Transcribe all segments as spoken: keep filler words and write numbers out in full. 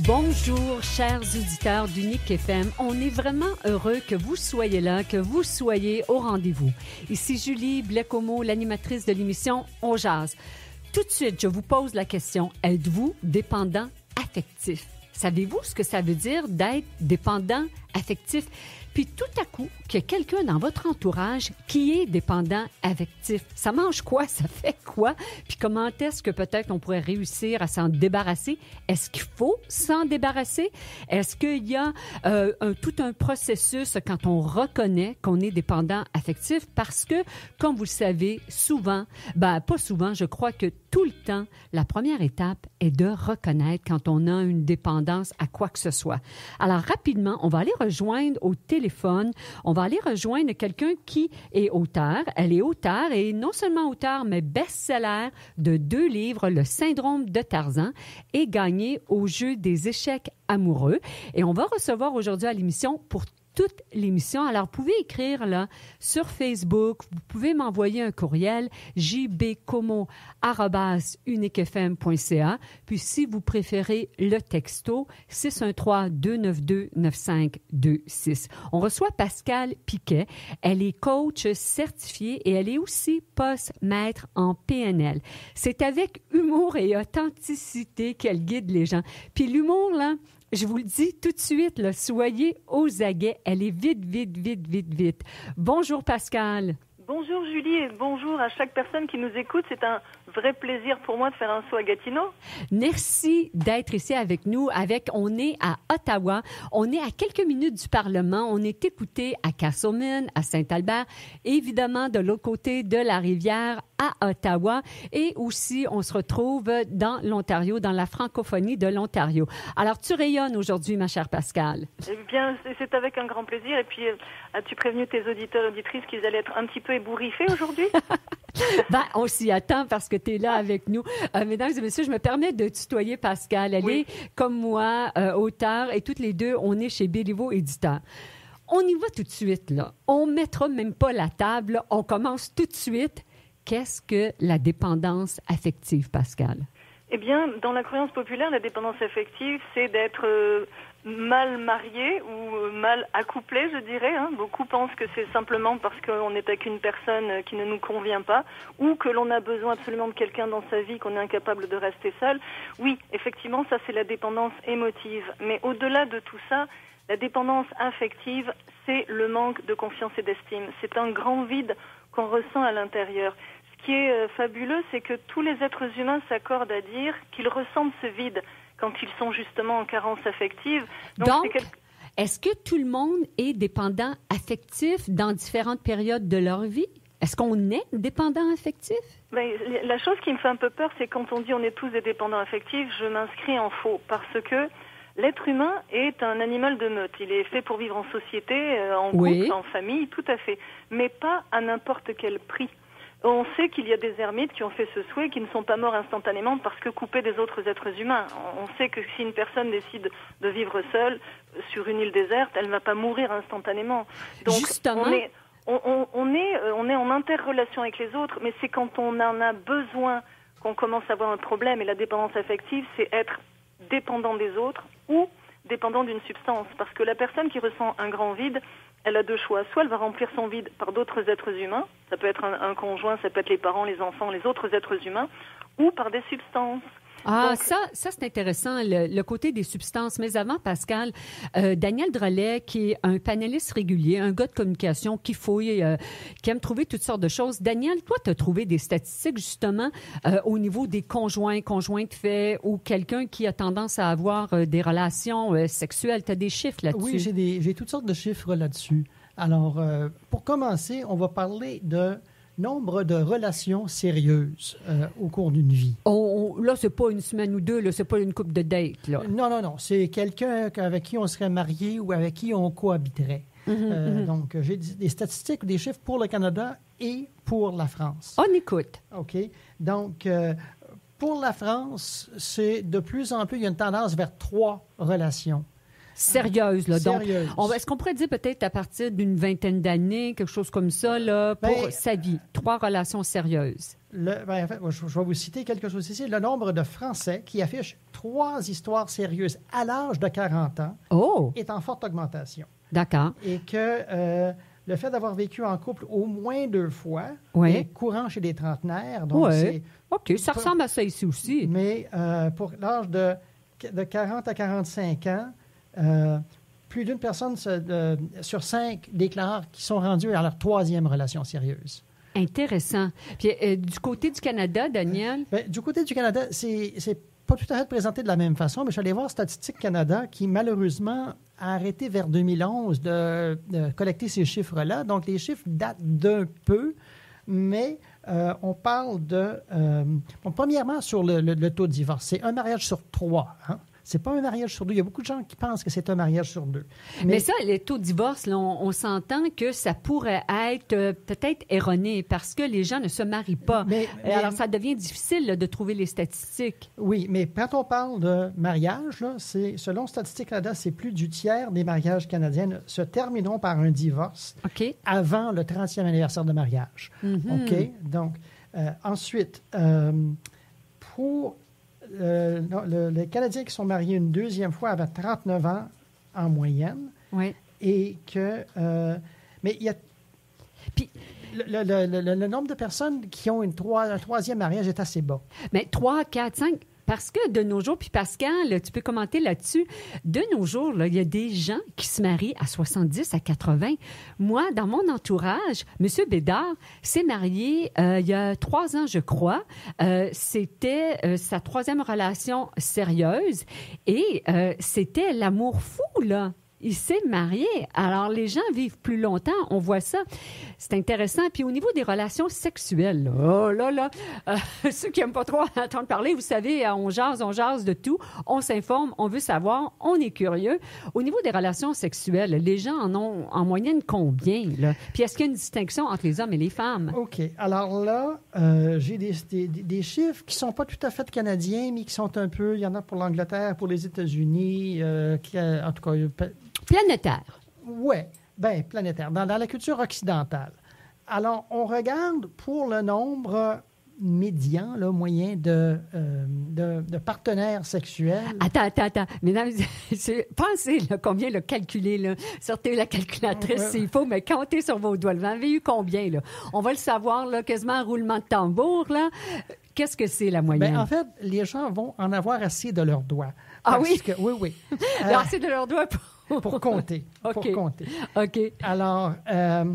Bonjour, chers auditeurs d'Unique F M. On est vraiment heureux que vous soyez là, que vous soyez au rendez-vous. Ici Julie Blecomo, l'animatrice de l'émission On jase. Tout de suite, je vous pose la question, êtes-vous dépendant affectif? Savez-vous ce que ça veut dire d'être dépendant affectif? Puis tout à coup, qu'il y a quelqu'un dans votre entourage qui est dépendant affectif. Ça mange quoi? Ça fait quoi? Puis comment est-ce que peut-être on pourrait réussir à s'en débarrasser? Est-ce qu'il faut s'en débarrasser? Est-ce qu'il y a euh, un, tout un processus quand on reconnaît qu'on est dépendant affectif? Parce que, comme vous le savez, souvent, ben pas souvent, je crois que tout le temps, la première étape est de reconnaître quand on a une dépendance à quoi que ce soit. Alors rapidement, on va aller rejoindre au téléphone, on va aller rejoindre quelqu'un qui est auteur. Elle est auteure et non seulement auteure, mais best-seller de deux livres, Le syndrome de Tarzan, et gagné au jeu des échecs amoureux. Et on va recevoir aujourd'hui à l'émission pour toute l'émission. Alors, vous pouvez écrire là sur Facebook, vous pouvez m'envoyer un courriel jbcomo arobase unique f m point c a. Puis, si vous préférez le texto, six un trois, deux neuf deux, neuf cinq deux six. On reçoit Pascale Piquet. Elle est coach certifiée et elle est aussi post-maître en P N L. C'est avec humour et authenticité qu'elle guide les gens. Puis l'humour, là, je vous le dis tout de suite, là, soyez aux aguets. Elle est vite, vite, vite, vite, vite. Bonjour, Pascale. Bonjour, Julie, et bonjour à chaque personne qui nous écoute. C'est un vrai plaisir pour moi de faire un saut à Gatineau. Merci d'être ici avec nous. Avec, on est à Ottawa. On est à quelques minutes du Parlement. On est écouté à Castleman, à Saint-Albert, évidemment de l'autre côté de la rivière à Ottawa. Et aussi, on se retrouve dans l'Ontario, dans la francophonie de l'Ontario. Alors, tu rayonnes aujourd'hui, ma chère Pascale. Eh bien, c'est avec un grand plaisir. Et puis, as-tu prévenu tes auditeurs et auditrices qu'ils allaient être un petit peu ébouriffés aujourd'hui? Ben, on s'y attend parce que tu es là avec nous. Euh, mesdames et messieurs, je me permets de tutoyer Pascale. Elle oui. est, comme moi, euh, auteure et toutes les deux, on est chez Béliveau Éditeur. On y va tout de suite, là. On mettra même pas la table. On commence tout de suite. Qu'est-ce que la dépendance affective, Pascale? Eh bien, dans la croyance populaire, la dépendance affective, c'est d'être euh, mal marié ou euh, mal accouplé, je dirais. Hein. Beaucoup pensent que c'est simplement parce qu'on est avec une personne qui ne nous convient pas ou que l'on a besoin absolument de quelqu'un dans sa vie, qu'on est incapable de rester seul. Oui, effectivement, ça c'est la dépendance émotive. Mais au-delà de tout ça, la dépendance affective, c'est le manque de confiance et d'estime. C'est un grand vide qu'on ressent à l'intérieur. Ce qui est fabuleux, c'est que tous les êtres humains s'accordent à dire qu'ils ressentent ce vide quand ils sont justement en carence affective. Donc, Donc quel... est-ce que tout le monde est dépendant affectif dans différentes périodes de leur vie? Est-ce qu'on est dépendant affectif? Ben, la chose qui me fait un peu peur, c'est quand on dit on est tous des dépendants affectifs, je m'inscris en faux parce que l'être humain est un animal de meute. Il est fait pour vivre en société, en groupe, oui. en famille, tout à fait, mais pas à n'importe quel prix. On sait qu'il y a des ermites qui ont fait ce souhait, qui ne sont pas morts instantanément parce que coupés des autres êtres humains. On sait que si une personne décide de vivre seule sur une île déserte, elle ne va pas mourir instantanément. Donc, Justement. On est, on, on, on, est, on est en interrelation avec les autres, mais c'est quand on en a besoin qu'on commence à avoir un problème. Et la dépendance affective, c'est être dépendant des autres ou dépendant d'une substance. Parce que la personne qui ressent un grand vide, elle a deux choix. Soit elle va remplir son vide par d'autres êtres humains, ça peut être un, un conjoint, ça peut être les parents, les enfants, les autres êtres humains, ou par des substances. Ah, Donc, ça, ça c'est intéressant, le, le côté des substances. Mais avant, Pascal, euh, Daniel Drolet, qui est un panéliste régulier, un gars de communication qui fouille, euh, qui aime trouver toutes sortes de choses. Daniel, toi, tu as trouvé des statistiques, justement, euh, au niveau des conjoints, conjoints de fait, ou quelqu'un qui a tendance à avoir euh, des relations euh, sexuelles. Tu as des chiffres là-dessus? Oui, j'ai, des, j'ai toutes sortes de chiffres là-dessus. Alors, euh, pour commencer, on va parler de nombre de relations sérieuses euh, au cours d'une vie. On, on, là, c'est pas une semaine ou deux, là, c'est pas une couple de dates, là. Non, non, non. C'est quelqu'un avec qui on serait marié ou avec qui on cohabiterait. Mm-hmm, euh, mm-hmm. Donc, j'ai des statistiques, des chiffres pour le Canada et pour la France. On écoute. OK. Donc, euh, pour la France, c'est de plus en plus, il y a une tendance vers trois relations. Sérieuse, là. Sérieuse. Donc, on, est-ce qu'on pourrait dire peut-être à partir d'une vingtaine d'années, quelque chose comme ça, là, pour Ben, sa vie? Trois relations sérieuses. Le, ben, en fait, je, je vais vous citer quelque chose ici. Le nombre de Français qui affichent trois histoires sérieuses à l'âge de quarante ans Oh! est en forte augmentation. D'accord. Et que euh, le fait d'avoir vécu en couple au moins deux fois Oui. est courant chez les trentenaires. Donc Oui. c'est, OK, ça ressemble à ça ici aussi. mais euh, pour l'âge de, de quarante à quarante-cinq ans, euh, plus d'une personne se- de- sur cinq déclarent qu'ils sont rendus à leur troisième relation sérieuse. Intéressant. Puis, euh, du côté du Canada, Daniel? Ben, du côté du Canada, c'est c'est pas tout à fait présenté de la même façon, mais je suis allé voir Statistique Canada qui, malheureusement, a arrêté vers deux mille onze de, de collecter ces chiffres-là. Donc, les chiffres datent d'un peu, mais euh, on parle de... euh, bon, premièrement, sur le, le- le taux de divorce, c'est un mariage sur trois. Hein? C'est pas un mariage sur deux. Il y a beaucoup de gens qui pensent que c'est un mariage sur deux. Mais, ça, les taux de divorce, là, on, on s'entend que ça pourrait être euh, peut-être erroné parce que les gens ne se marient pas. Mais- Euh, mais- Alors, ça devient difficile là, de trouver les statistiques. Oui, mais quand on parle de mariage, là, c'est, selon Statistique Canada, c'est plus du tiers des mariages canadiens se termineront par un divorce OK? avant le trentième anniversaire de mariage. Mhm. OK? Donc, euh, ensuite, euh, pour euh, non, le- les Canadiens qui sont mariés une deuxième fois avaient trente-neuf ans en moyenne Oui. et que... euh, mais il y a... Puis, Le, le- le- le- le nombre de personnes qui ont une trois- un troisième mariage est assez bas. mais trois, quatre, cinq... Parce que de nos jours, puis Pascal, tu peux commenter là-dessus, de nos jours, là, il y a des gens qui se marient à soixante-dix, à quatre-vingts. Moi, dans mon entourage, M. Bédard s'est marié euh, il y a trois ans, je crois. Euh, c'était euh, sa troisième relation sérieuse et euh, c'était l'amour fou, là. Il s'est marié. Alors, les gens vivent plus longtemps. On voit ça. C'est intéressant. Puis, au niveau des relations sexuelles, là, oh là là, euh, ceux qui n'aiment pas trop entendre parler, vous savez, on jase, on jase de tout. On s'informe, on veut savoir, on est curieux. Au niveau des relations sexuelles, les gens en ont en moyenne combien, là? Puis, est-ce qu'il y a une distinction entre les hommes et les femmes? OK. Alors là, euh, j'ai des, des- des chiffres qui ne sont pas tout à fait canadiens, mais qui sont un peu... Il y en a pour l'Angleterre, pour les États-Unis, euh, qui, euh, en tout cas... euh, pe- Planétaire. ouais, bien, planétaire, dans, dans la culture occidentale. Alors, on regarde pour le nombre médian, là, moyen de, euh, de, de partenaires sexuels. Attends, attends, attends. Mesdames, c'est- pensez là, combien le calculer. Là. Sortez la calculatrice Ouais. s'il faut, mais comptez sur vos doigts. Vous en avez eu combien? Là? On va le savoir, là, quasiment en roulement de tambour. Là. Qu'est-ce que c'est la moyenne? Ben, en fait, les gens vont en avoir assez de leurs doigts. Ah Parce oui? que- oui, oui. Euh, Alors, c'est de leurs doigts pour... pour compter. Pour OK. compter. OK. Alors, euh,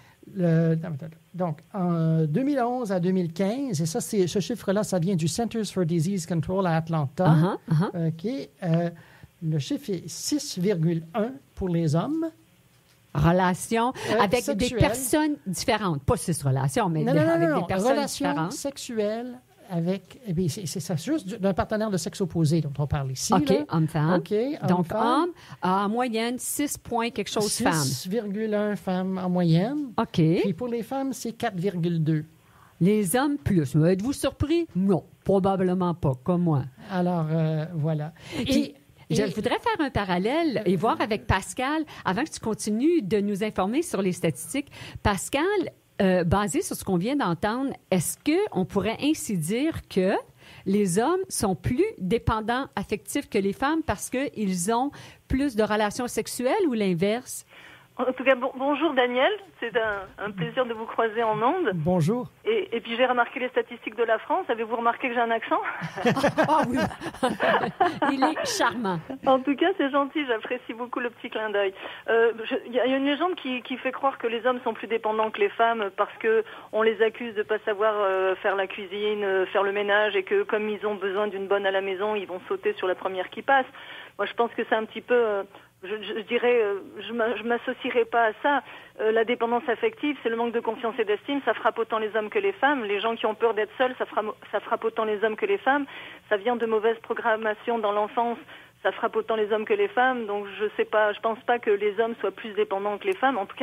le- donc, en deux mille onze à deux mille quinze, et ça, c'est, ce chiffre-là, ça vient du Centers for Disease Control à Atlanta. Uh-huh, uh-huh. OK. Euh, le chiffre est six virgule un pour les hommes. Relations Euh, avec des sexuelles. personnes différentes. Pas six relations, mais Non, des- non, non, avec non, des non. personnes Relations différentes. sexuelles avec... eh bien, c'est, c'est ça, juste du- d'un partenaire de sexe opposé dont on parle ici. OK, là. homme-femme. OK, Donc, homme-femme. homme, en moyenne, six points quelque chose femme. six virgule un femmes en moyenne. OK. Puis pour les femmes, c'est quatre virgule deux. Les hommes, plus. Mais êtes-vous surpris? Non, probablement pas, comme moi. Alors, euh, voilà. Puis, je et- voudrais faire un parallèle et voir avec Pascal, avant que tu continues de nous informer sur les statistiques. Pascal, euh, basé sur ce qu'on vient d'entendre, est-ce qu'on pourrait ainsi dire que les hommes sont plus dépendants affectifs que les femmes parce qu'ils ont plus de relations sexuelles ou l'inverse? En tout cas, bon- bonjour Daniel, c'est un, un plaisir de vous croiser en ondes. Bonjour. Et, et puis j'ai remarqué les statistiques de la France. Avez-vous remarqué que j'ai un accent? Ah oui! Il est charmant. En tout cas, c'est gentil, j'apprécie beaucoup le petit clin d'œil. Euh, je- Il y a une légende qui, qui fait croire que les hommes sont plus dépendants que les femmes parce que on les accuse de pas savoir euh, faire la cuisine, euh, faire le ménage et que comme ils ont besoin d'une bonne à la maison, ils vont sauter sur la première qui passe. Moi, je pense que c'est un petit peu... euh, Je, je, je dirais, euh, je m'a- je m'associerai pas à ça. Euh, la dépendance affective, c'est le manque de confiance et d'estime. Ça frappe autant les hommes que les femmes. Les gens qui ont peur d'être seuls, ça, frappe, ça frappe autant les hommes que les femmes. Ça vient de mauvaises programmations dans l'enfance. Ça frappe autant les hommes que les femmes. Donc, je sais pas, je pense pas que les hommes soient plus dépendants que les femmes. En tout cas,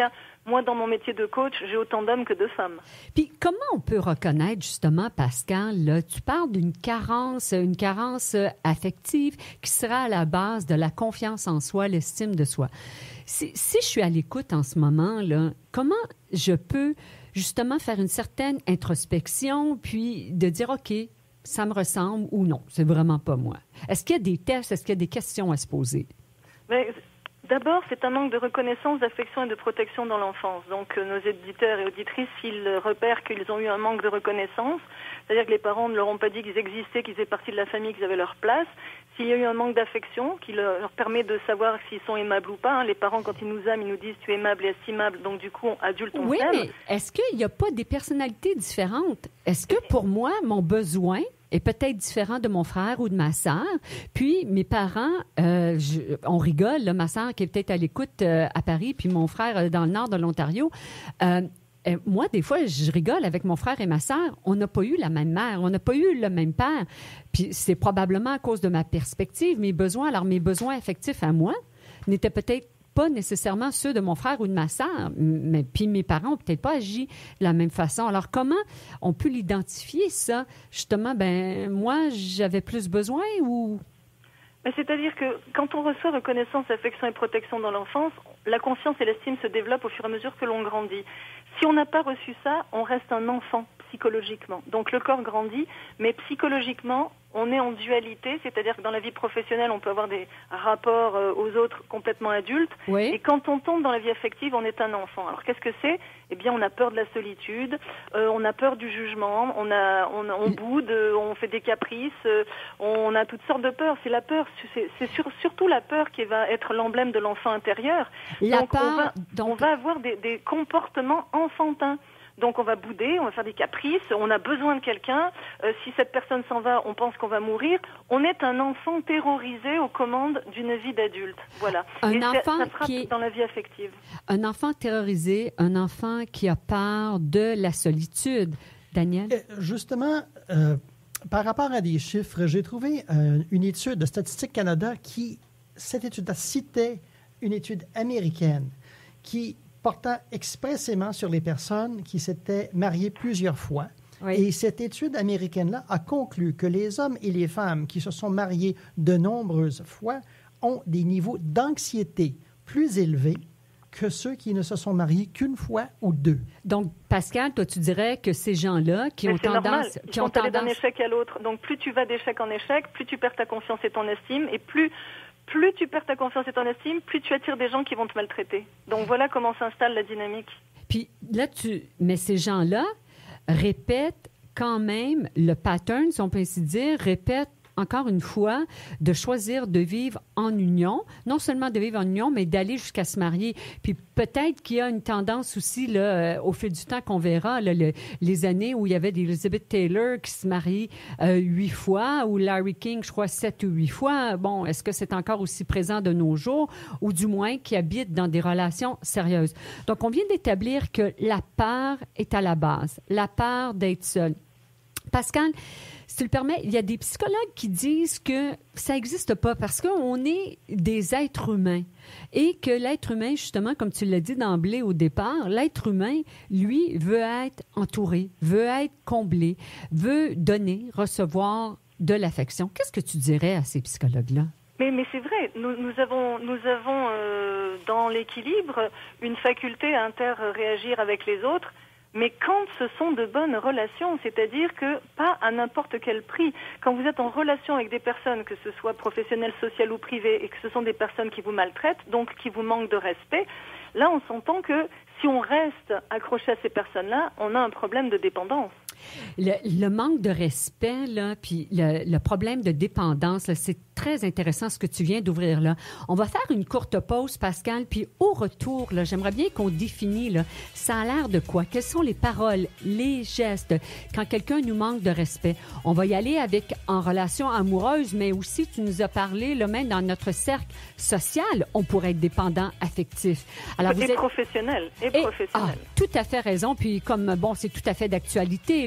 Moi, dans mon métier de coach, j'ai autant d'hommes que de femmes. Puis comment on peut reconnaître justement, Pascal, là, tu parles d'une carence, une carence affective qui sera à la base de la confiance en soi, l'estime de soi. Si, si je suis à l'écoute en ce moment, là, comment je peux justement faire une certaine introspection, puis de dire, OK, ça me ressemble ou non, c'est vraiment pas moi. Est-ce qu'il y a des tests, est-ce qu'il y a des questions à se poser? Bien, d'abord, c'est un manque de reconnaissance, d'affection et de protection dans l'enfance. Donc, euh, nos éditeurs et auditrices, s'ils repèrent qu'ils ont eu un manque de reconnaissance, c'est-à-dire que les parents ne leur ont pas dit qu'ils existaient, qu'ils faisaient partie de la famille, qu'ils avaient leur place, s'il y a eu un manque d'affection qui leur, leur permet de savoir s'ils sont aimables ou pas, hein, les parents, quand ils nous aiment, ils nous disent « tu es aimable et estimable », donc du coup, adulte, on oui, s'aime. Oui, mais est-ce qu'il n'y a pas des personnalités différentes? Est-ce que pour moi, mon besoin est peut-être différent de mon frère ou de ma sœur? Puis mes parents, euh, je, on rigole, là, ma sœur qui est peut-être à l'écoute euh, à Paris, puis mon frère euh, dans le nord de l'Ontario, euh, Euh, moi, des fois, je rigole avec mon frère et ma sœur. On n'a pas eu la même mère, on n'a pas eu le même père. Puis c'est probablement à cause de ma perspective, mes besoins. Alors, mes besoins affectifs à moi n'étaient peut-être pas nécessairement ceux de mon frère ou de ma sœur. Mais puis mes parents n'ont peut-être pas agi de la même façon. Alors, comment on peut l'identifier, ça? Justement, ben moi, j'avais plus besoin ou... Mais c'est-à-dire que quand on reçoit reconnaissance, affection et protection dans l'enfance, la confiance et l'estime se développent au fur et à mesure que l'on grandit. Si on n'a pas reçu ça, on reste un enfant psychologiquement. Donc le corps grandit, mais psychologiquement, on est en dualité, c'est-à-dire que dans la vie professionnelle, on peut avoir des rapports euh, aux autres complètement adultes. Oui. Et quand on tombe dans la vie affective, on est un enfant. Alors qu'est-ce que c'est? Eh bien, on a peur de la solitude, euh, on a peur du jugement, on a, on, on boude, euh, on fait des caprices, euh, on a toutes sortes de peurs. C'est la peur, c'est, c'est sur, surtout la peur qui va être l'emblème de l'enfant intérieur. La donc, peur, on va, donc... on va avoir des, des comportements enfantins. Donc on va bouder, on va faire des caprices, on a besoin de quelqu'un. Euh, si cette personne s'en va, on pense qu'on va mourir. On est un enfant terrorisé aux commandes d'une vie d'adulte. Voilà. Un Et enfant ça frappe qui est... dans la vie affective. Un enfant terrorisé, un enfant qui a peur de la solitude. Daniel? Justement, euh, par rapport à des chiffres, j'ai trouvé euh, une étude de Statistique Canada qui, cette étude-là, citait une étude américaine qui portant expressément sur les personnes qui s'étaient mariées plusieurs fois. Oui. Et cette étude américaine-là a conclu que les hommes et les femmes qui se sont mariés de nombreuses fois ont des niveaux d'anxiété plus élevés que ceux qui ne se sont mariés qu'une fois ou deux. Donc, Pascal, toi, tu dirais que ces gens-là qui Mais ont c'est tendance... Normal. Qui Ils ont sont allés tendance... d'un échec à l'autre. Donc, plus tu vas d'échec en échec, plus tu perds ta confiance et ton estime, et plus... Plus tu perds ta confiance et ton estime, plus tu attires des gens qui vont te maltraiter. Donc voilà comment s'installe la dynamique. Puis là, tu... Mais ces gens-là répètent quand même le pattern, si on peut ainsi dire, répètent encore une fois, de choisir de vivre en union, non seulement de vivre en union, mais d'aller jusqu'à se marier. Puis peut-être qu'il y a une tendance aussi, là, euh, au fil du temps, qu'on verra, là, le, les années où il y avait des Elizabeth Taylor qui se marient euh, huit fois, ou Larry King, je crois, sept ou huit fois. Bon, est-ce que c'est encore aussi présent de nos jours, ou du moins qui habitent dans des relations sérieuses? Donc, on vient d'établir que la peur est à la base, la peur d'être seul. Pascal, si tu le permets, il y a des psychologues qui disent que ça n'existe pas parce qu'on est des êtres humains et que l'être humain, justement, comme tu l'as dit d'emblée au départ, l'être humain, lui, veut être entouré, veut être comblé, veut donner, recevoir de l'affection. Qu'est-ce que tu dirais à ces psychologues-là? Mais, mais c'est vrai, nous, nous avons, nous avons euh, dans l'équilibre une faculté à interréagir avec les autres. Mais quand ce sont de bonnes relations, c'est-à-dire que pas à n'importe quel prix. Quand vous êtes en relation avec des personnes, que ce soit professionnelles, sociales ou privées, et que ce sont des personnes qui vous maltraitent, donc qui vous manquent de respect, là on s'entend que si on reste accroché à ces personnes-là, on a un problème de dépendance. Le, le manque de respect, là, puis le, le problème de dépendance, là, c'est très intéressant ce que tu viens d'ouvrir là. On va faire une courte pause, Pascal, puis au retour, là, j'aimerais bien qu'on définisse, là, ça a l'air de quoi? Quelles sont les paroles, les gestes, quand quelqu'un nous manque de respect? On va y aller avec en relation amoureuse, mais aussi, tu nous as parlé, là, même dans notre cercle social, on pourrait être dépendant affectif. Alors, et vous êtes... professionnel, et, et professionnel. Ah, tout à fait raison, puis comme, bon, c'est tout à fait d'actualité,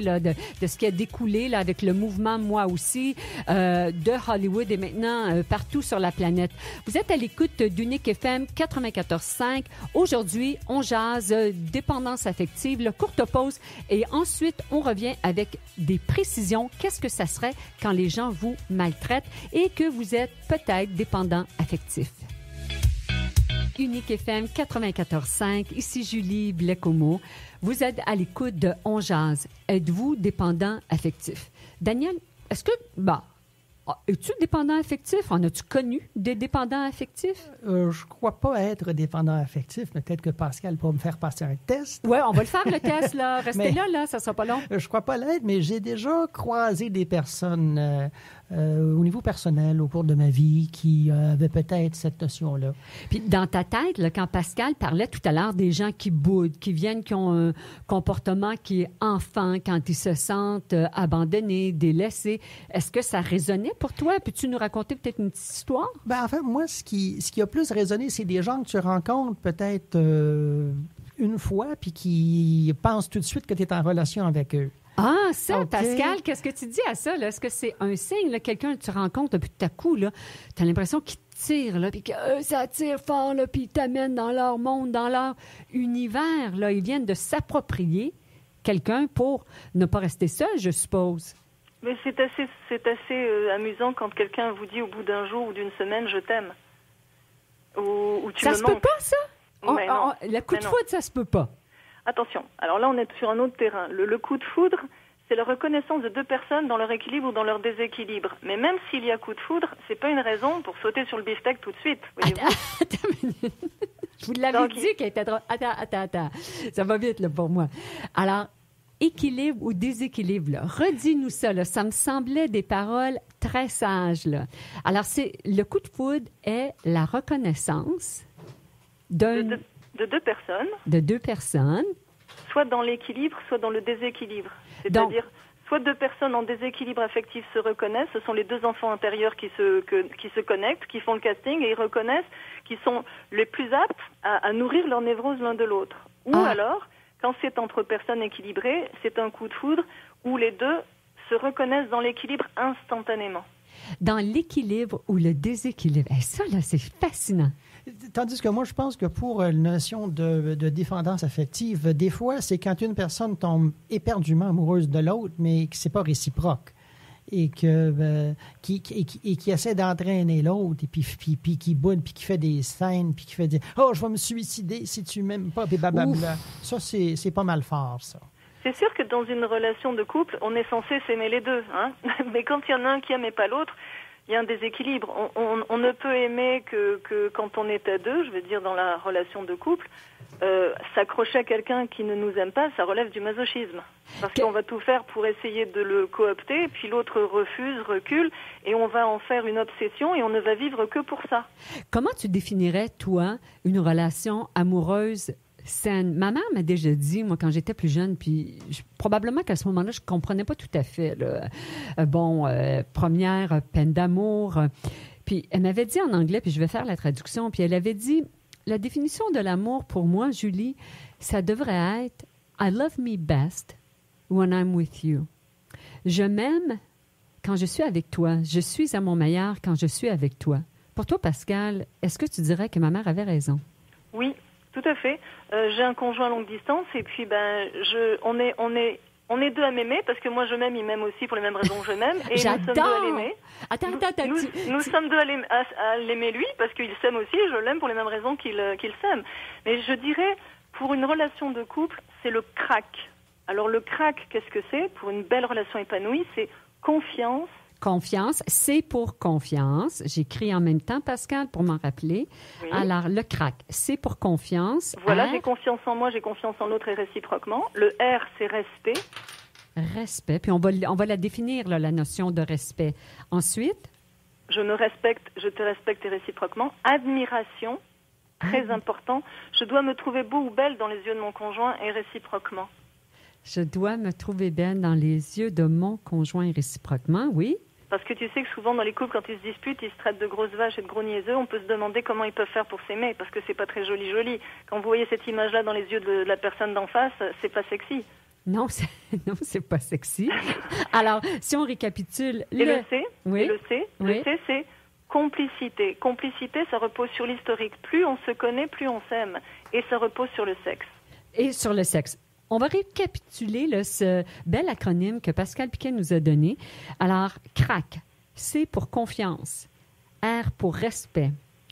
là, de, de ce qui a découlé là, avec le mouvement Moi aussi euh, de Hollywood et maintenant euh, partout sur la planète. Vous êtes à l'écoute d'Unique F M quatre-vingt-quatorze cinq. Aujourd'hui, on jase euh, dépendance affective, le courte pause et ensuite, on revient avec des précisions. Qu'est-ce que ça serait quand les gens vous maltraitent et que vous êtes peut-être dépendant affectif? Unique F M quatre-vingt-quatorze cinq, ici Julie Blecomo. Vous êtes à l'écoute de On jase. Êtes-vous dépendant affectif? Daniel, est-ce que... Bah, es-tu dépendant affectif? En as-tu connu des dépendants affectifs? Euh, je ne crois pas être dépendant affectif. Peut-être que Pascal pourra me faire passer un test. Oui, on va le faire, le test. Là. Restez mais, là, là, ça ne sera pas long. Je ne crois pas l'être, mais j'ai déjà croisé des personnes euh, euh, au niveau personnel au cours de ma vie qui euh, avaient peut-être cette notion-là. Puis dans ta tête, là, quand Pascal parlait tout à l'heure des gens qui boudent, qui viennent, qui ont un comportement qui est enfant, quand ils se sentent euh, abandonnés, délaissés, est-ce que ça résonnait pour toi? Peux-tu nous raconter peut-être une petite histoire? Ben, en fait, moi, ce qui, ce qui a plus résonné, c'est des gens que tu rencontres peut-être euh, une fois puis qui pensent tout de suite que tu es en relation avec eux. Ah, ça, okay. Pascal, qu'est-ce que tu dis à ça? Là? Est-ce que c'est un signe, là, quelqu'un que tu rencontres, puis tout à coup, tu as l'impression qu'il te tire, là, puis que euh, ça tire fort, là, puis ils t'amènent dans leur monde, dans leur univers. Là. Ils viennent de s'approprier quelqu'un pour ne pas rester seul, je suppose. Mais c'est assez, c'est assez euh, amusant quand quelqu'un vous dit au bout d'un jour ou d'une semaine « je t'aime ». Ou, ou tu ça me se manques. peut pas, ça? On, Mais non. on, le coup Mais de non. foudre, ça se peut pas. Attention, alors là on est sur un autre terrain. Le, le coup de foudre, c'est la reconnaissance de deux personnes dans leur équilibre ou dans leur déséquilibre. Mais même s'il y a coup de foudre, c'est pas une raison pour sauter sur le beefsteak tout de suite. Attends, attends une minute. Je vous l'avais Donc, dit qu'elle était drôle. Attends, attends, attends. Ça va vite là, pour moi. Alors, équilibre ou déséquilibre, là. Redis-nous ça. Là. Ça me semblait des paroles très sages. Là. Alors, c'est le coup de foudre est la reconnaissance d'un, de, de, de deux personnes. De deux personnes. Soit dans l'équilibre, soit dans le déséquilibre. C'est-à-dire, Donc, soit deux personnes en déséquilibre affectif se reconnaissent, ce sont les deux enfants intérieurs qui se, que, qui se connectent, qui font le casting et ils reconnaissent qu'ils sont les plus aptes à, à nourrir leur névrose l'un de l'autre. Ou ah. alors, quand c'est entre personnes équilibrées, c'est un coup de foudre où les deux se reconnaissent dans l'équilibre instantanément. Dans l'équilibre ou le déséquilibre. Et ça, là, c'est fascinant. Tandis que moi, je pense que pour la notion de, de dépendance affective, des fois, c'est quand une personne tombe éperdument amoureuse de l'autre, mais que c'est pas réciproque. Et que euh, qui, qui, et qui essaie d'entraîner l'autre, et puis, puis, puis qui boude, puis qui fait des scènes, puis qui fait des « Oh, je vais me suicider si tu m'aimes pas », puis blablabla. Ça, c'est, c'est pas mal fort, ça. C'est sûr que dans une relation de couple, on est censé s'aimer les deux, hein. Mais quand il y en a un qui aime et pas l'autre, il y a un déséquilibre. On, on, on ne peut aimer que, que quand on est à deux, je veux dire dans la relation de couple. Euh, s'accrocher à quelqu'un qui ne nous aime pas, ça relève du masochisme. Parce qu'on va tout faire pour essayer de le coopter, puis l'autre refuse, recule, et on va en faire une obsession et on ne va vivre que pour ça. Comment tu définirais, toi, une relation amoureuse saine? Ma mère m'a déjà dit, moi, quand j'étais plus jeune, puis je, probablement qu'à ce moment-là, je ne comprenais pas tout à fait. Là. Euh, bon, euh, première euh, peine d'amour. Euh, puis elle m'avait dit en anglais, puis je vais faire la traduction, puis elle avait dit... La définition de l'amour, pour moi, Julie, ça devrait être « I love me best when I'm with you ». Je m'aime quand je suis avec toi. Je suis à mon meilleur quand je suis avec toi. Pour toi, Pascal, est-ce que tu dirais que ma mère avait raison? Oui, tout à fait. Euh, j'ai un conjoint à longue distance et puis ben, je, on est... On est On est deux à m'aimer parce que moi je m'aime, il m'aime aussi pour les mêmes raisons que je m'aime. Et J'adore. nous sommes deux à l'aimer. Attends, attends, attends. Nous, tu, nous tu... sommes deux à l'aimer, à, à l'aimer lui parce qu'il s'aime aussi et je l'aime pour les mêmes raisons qu'il, qu'il s'aime. Mais je dirais, pour une relation de couple, c'est le crack. Alors le crack, qu'est-ce que c'est? Pour une belle relation épanouie, c'est confiance. Confiance, c'est pour confiance. J'écris en même temps, Pascal, pour m'en rappeler. Oui. Alors, le crack, c'est pour confiance. Voilà, R... j'ai confiance en moi, j'ai confiance en l'autre et réciproquement. Le R, c'est respect. Respect. Puis on va, on va la définir, là, la notion de respect. Ensuite? Je me respecte, je te respecte et réciproquement. Admiration, très ah. important. Je dois me trouver beau ou belle dans les yeux de mon conjoint et réciproquement. Je dois me trouver belle dans les yeux de mon conjoint et réciproquement, oui. Parce que tu sais que souvent dans les couples, quand ils se disputent, ils se traitent de grosses vaches et de gros niaiseux. On peut se demander comment ils peuvent faire pour s'aimer, parce que c'est pas très joli joli. Quand vous voyez cette image-là dans les yeux de la personne d'en face, c'est pas sexy. Non, c'est, non, c'est pas sexy. Alors, si on récapitule... Et le, le C, oui. et le C, Oui. le C, c'est complicité. Complicité, ça repose sur l'historique. Plus on se connaît, plus on s'aime. Et ça repose sur le sexe. Et sur le sexe. On va récapituler là, ce bel acronyme que Pascal Piquet nous a donné. Alors, C R A C, C pour confiance, R pour respect,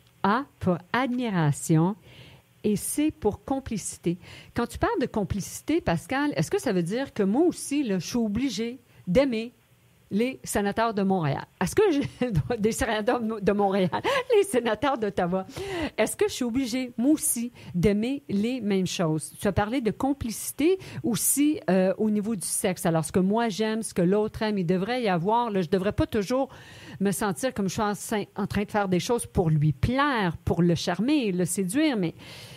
A pour admiration et C pour complicité. Quand tu parles de complicité, Pascal, est-ce que ça veut dire que moi aussi, là, je suis obligée d'aimer les sénateurs de Montréal? Est-ce que j'ai des sénateurs de Montréal, les sénateurs d'Ottawa, est-ce que je suis obligée, moi aussi, d'aimer les mêmes choses? Tu as parlé de complicité aussi euh, au niveau du sexe. Alors, ce que moi j'aime, ce que l'autre aime, il devrait y avoir, là, je ne devrais pas toujours me sentir comme je suis en, en train de faire des choses pour lui plaire, pour le charmer, le séduire, mais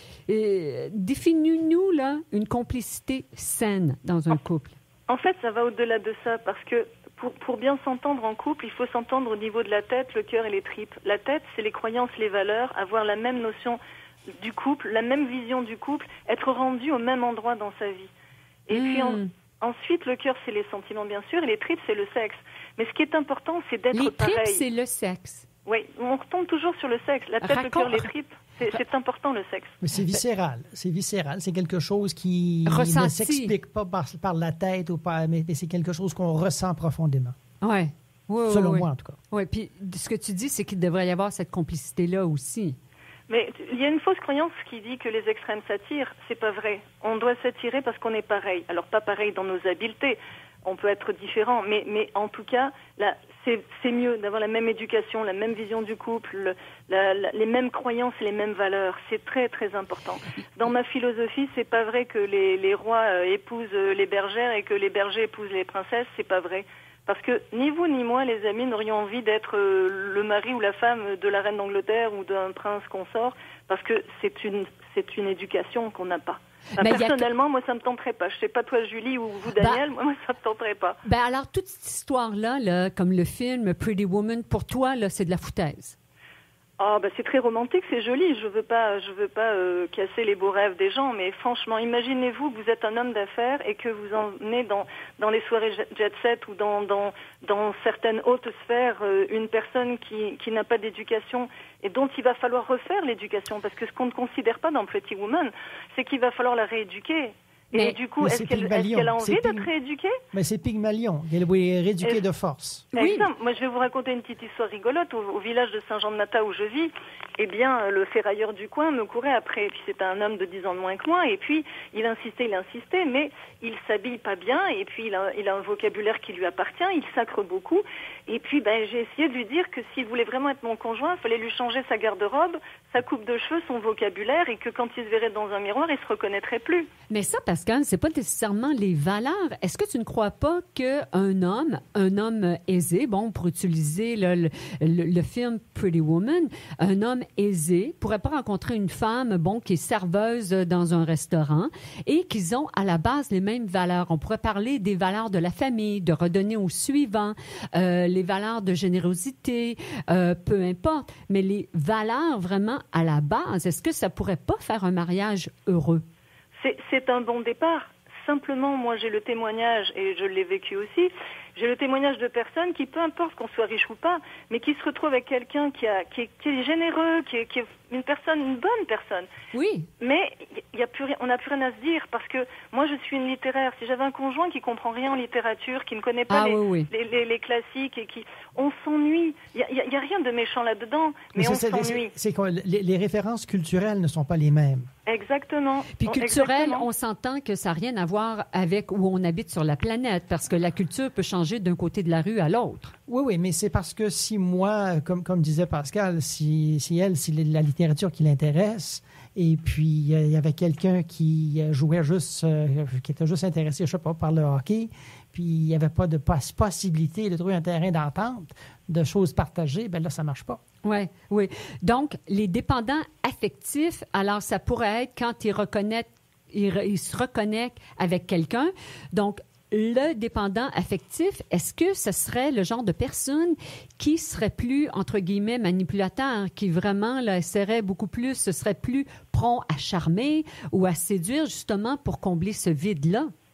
euh, définis-nous là, une complicité saine dans un couple. En fait, ça va au-delà de ça, parce que Pour, pour bien s'entendre en couple, il faut s'entendre au niveau de la tête, le cœur et les tripes. La tête, c'est les croyances, les valeurs, avoir la même notion du couple, la même vision du couple, être rendu au même endroit dans sa vie. Et mmh. puis en, ensuite, le cœur, c'est les sentiments, bien sûr, et les tripes, c'est le sexe. Mais ce qui est important, c'est d'être les pareil. Les tripes, c'est le sexe. Oui, on retombe toujours sur le sexe. La tête, Raconte... le cœur, les tripes, c'est, c'est important, le sexe. Mais c'est viscéral. C'est viscéral. C'est quelque chose qui Ressenti. ne s'explique pas par, par la tête, ou par, mais, mais c'est quelque chose qu'on ressent profondément. Oui. Oui, Selon oui, moi, oui. en tout cas. Oui, puis ce que tu dis, c'est qu'il devrait y avoir cette complicité-là aussi. Mais il y a une fausse croyance qui dit que les extrêmes s'attirent. C'est pas vrai. On doit s'attirer parce qu'on est pareil. Alors, pas pareil dans nos habiletés. On peut être différent, mais, mais en tout cas, là, c'est, c'est mieux d'avoir la même éducation, la même vision du couple, le, la, la, les mêmes croyances et les mêmes valeurs. C'est très, très important. Dans ma philosophie, c'est pas vrai que les, les rois euh, épousent les bergères et que les bergers épousent les princesses. C'est pas vrai. Parce que ni vous ni moi, les amis, n'aurions envie d'être euh, le mari ou la femme de la reine d'Angleterre ou d'un prince consort, parce que c'est une, c'est une éducation qu'on n'a pas. Ben, personnellement, a... moi, ça ne me tenterait pas. Je ne sais pas toi, Julie, ou vous, Daniel, ben, moi, ça ne me tenterait pas. Ben alors, toute cette histoire-là, là, comme le film Pretty Woman, pour toi, là, c'est de la foutaise. Ah, ben, c'est très romantique, c'est joli. Je veux pas, je veux pas euh, casser les beaux rêves des gens, mais franchement, imaginez-vous que vous êtes un homme d'affaires et que vous emmenez dans dans les soirées jet set ou dans dans dans certaines hautes sphères euh, une personne qui qui n'a pas d'éducation et dont il va falloir refaire l'éducation, parce que ce qu'on ne considère pas dans Pretty Woman, c'est qu'il va falloir la rééduquer. Mais, et du coup, est-ce qu'elle, est-ce qu'elle a envie c'est d'être Pig... rééduquée? Mais c'est Pygmalion. Elle est rééduquée de force. Oui. Moi, je vais vous raconter une petite histoire rigolote. Au, au village de Saint-Jean-de-Mata où je vis, eh bien, le ferrailleur du coin me courait après. Et puis, c'était un homme de dix ans de moins que moi. Et puis, il insistait, il insistait, mais il s'habille pas bien. Et puis, il a, il a un vocabulaire qui lui appartient. Il sacre beaucoup. Et puis, ben, j'ai essayé de lui dire que s'il voulait vraiment être mon conjoint, il fallait lui changer sa garde-robe, sa coupe de cheveux, son vocabulaire, et que quand il se verrait dans un miroir, il se reconnaîtrait plus. Mais ça, Pascal, c'est pas nécessairement les valeurs. Est-ce que tu ne crois pas qu'un homme, un homme aisé, bon, pour utiliser le, le, le, le film Pretty Woman, un homme aisé pourrait pas rencontrer une femme, bon, qui est serveuse dans un restaurant et qu'ils ont à la base les mêmes valeurs. On pourrait parler des valeurs de la famille, de redonner au suivant, euh, les valeurs de générosité, euh, peu importe. Mais les valeurs vraiment à la base, est-ce que ça pourrait pas faire un mariage heureux? C'est, c'est un bon départ. Simplement, moi, j'ai le témoignage, et je l'ai vécu aussi, j'ai le témoignage de personnes qui, peu importe qu'on soit riche ou pas, mais qui se retrouvent avec quelqu'un qui, a, qui, est, qui est généreux, qui est, qui est une personne, une bonne personne. Oui. Mais y a plus, on n'a plus rien à se dire, parce que moi, je suis une littéraire. Si j'avais un conjoint qui comprend rien en littérature, qui ne connaît pas ah, les, oui, oui. Les, les, les classiques, et qui, on s'ennuie. Il n'y a, a, a rien de méchant là-dedans, mais, mais on c'est, s'ennuie. C'est, c'est que les, les références culturelles ne sont pas les mêmes. Exactement. Puis culturel, Exactement. On s'entend que ça n'a rien à voir avec où on habite sur la planète, parce que la culture peut changer d'un côté de la rue à l'autre. Oui, oui, mais c'est parce que si moi, comme, comme disait Pascal, si, si elle, si la littérature qui l'intéresse, et puis il y avait quelqu'un qui jouait juste, euh, qui était juste intéressé, je sais pas, par le hockey, puis il n'y avait pas de poss- possibilité de trouver un terrain d'entente, de choses partagées, bien là, ça ne marche pas. Oui, oui. Donc, les dépendants affectifs, alors ça pourrait être quand ils reconnaissent, ils, ils se reconnectent avec quelqu'un. Donc, le dépendant affectif, est-ce que ce serait le genre de personne qui serait plus, entre guillemets, manipulateur, qui vraiment là, serait beaucoup plus, ce serait plus prompt à charmer ou à séduire justement pour combler ce vide-là?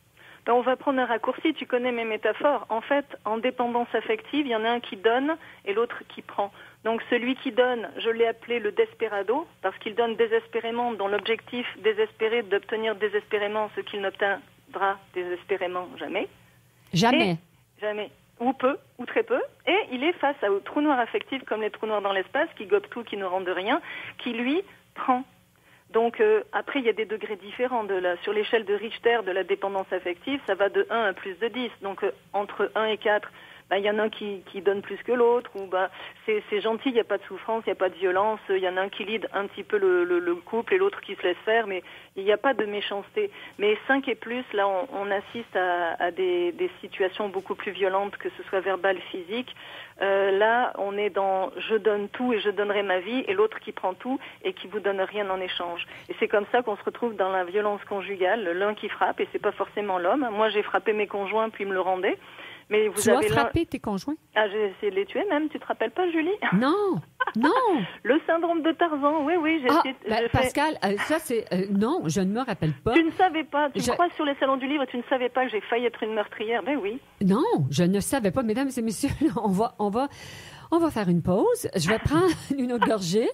Ben, on va prendre un raccourci, tu connais mes métaphores. En fait, en dépendance affective, il y en a un qui donne et l'autre qui prend. Donc celui qui donne, je l'ai appelé le desperado, parce qu'il donne désespérément, dans l'objectif désespéré d'obtenir désespérément ce qu'il n'obtiendra désespérément jamais. Jamais. Et, jamais. Ou peu, ou très peu. Et il est face aux trous noirs affectifs, comme les trous noirs dans l'espace, qui gobent tout, qui ne rendent rien, qui lui prend. Donc euh, après, il y a des degrés différents. De la, sur l'échelle de Richter de la dépendance affective, ça va de un à plus de dix. Donc euh, entre un et quatre, bah, il y en a un qui, qui donne plus que l'autre, ou bah, c'est, c'est gentil, il n'y a pas de souffrance, il n'y a pas de violence, il y en a un qui lead un petit peu le, le, le couple et l'autre qui se laisse faire, mais il n'y a pas de méchanceté. Mais cinq et plus, là, on, on assiste à, à des, des situations beaucoup plus violentes, que ce soit verbales, physiques. Euh, là, on est dans « je donne tout et je donnerai ma vie » et l'autre qui prend tout et qui vous donne rien en échange. Et c'est comme ça qu'on se retrouve dans la violence conjugale, l'un qui frappe, et c'est pas forcément l'homme. Moi, j'ai frappé mes conjoints, puis ils me le rendaient. Mais vous tu avez as frappé tes conjoints? Ah, j'ai essayé de les tuer même, tu te rappelles pas, Julie? Non, non. Le syndrome de Tarzan, oui, oui. J'ai ah, essayé, ben, j'ai Pascal, fait... euh, ça c'est... Euh, non, je ne me rappelle pas. Tu ne savais pas, tu je... me crois sur les salons du livre, tu ne savais pas que j'ai failli être une meurtrière? Ben oui. Non, je ne savais pas. Mesdames et messieurs, on va... On va... On va faire une pause. Je vais prendre une autre gorgée.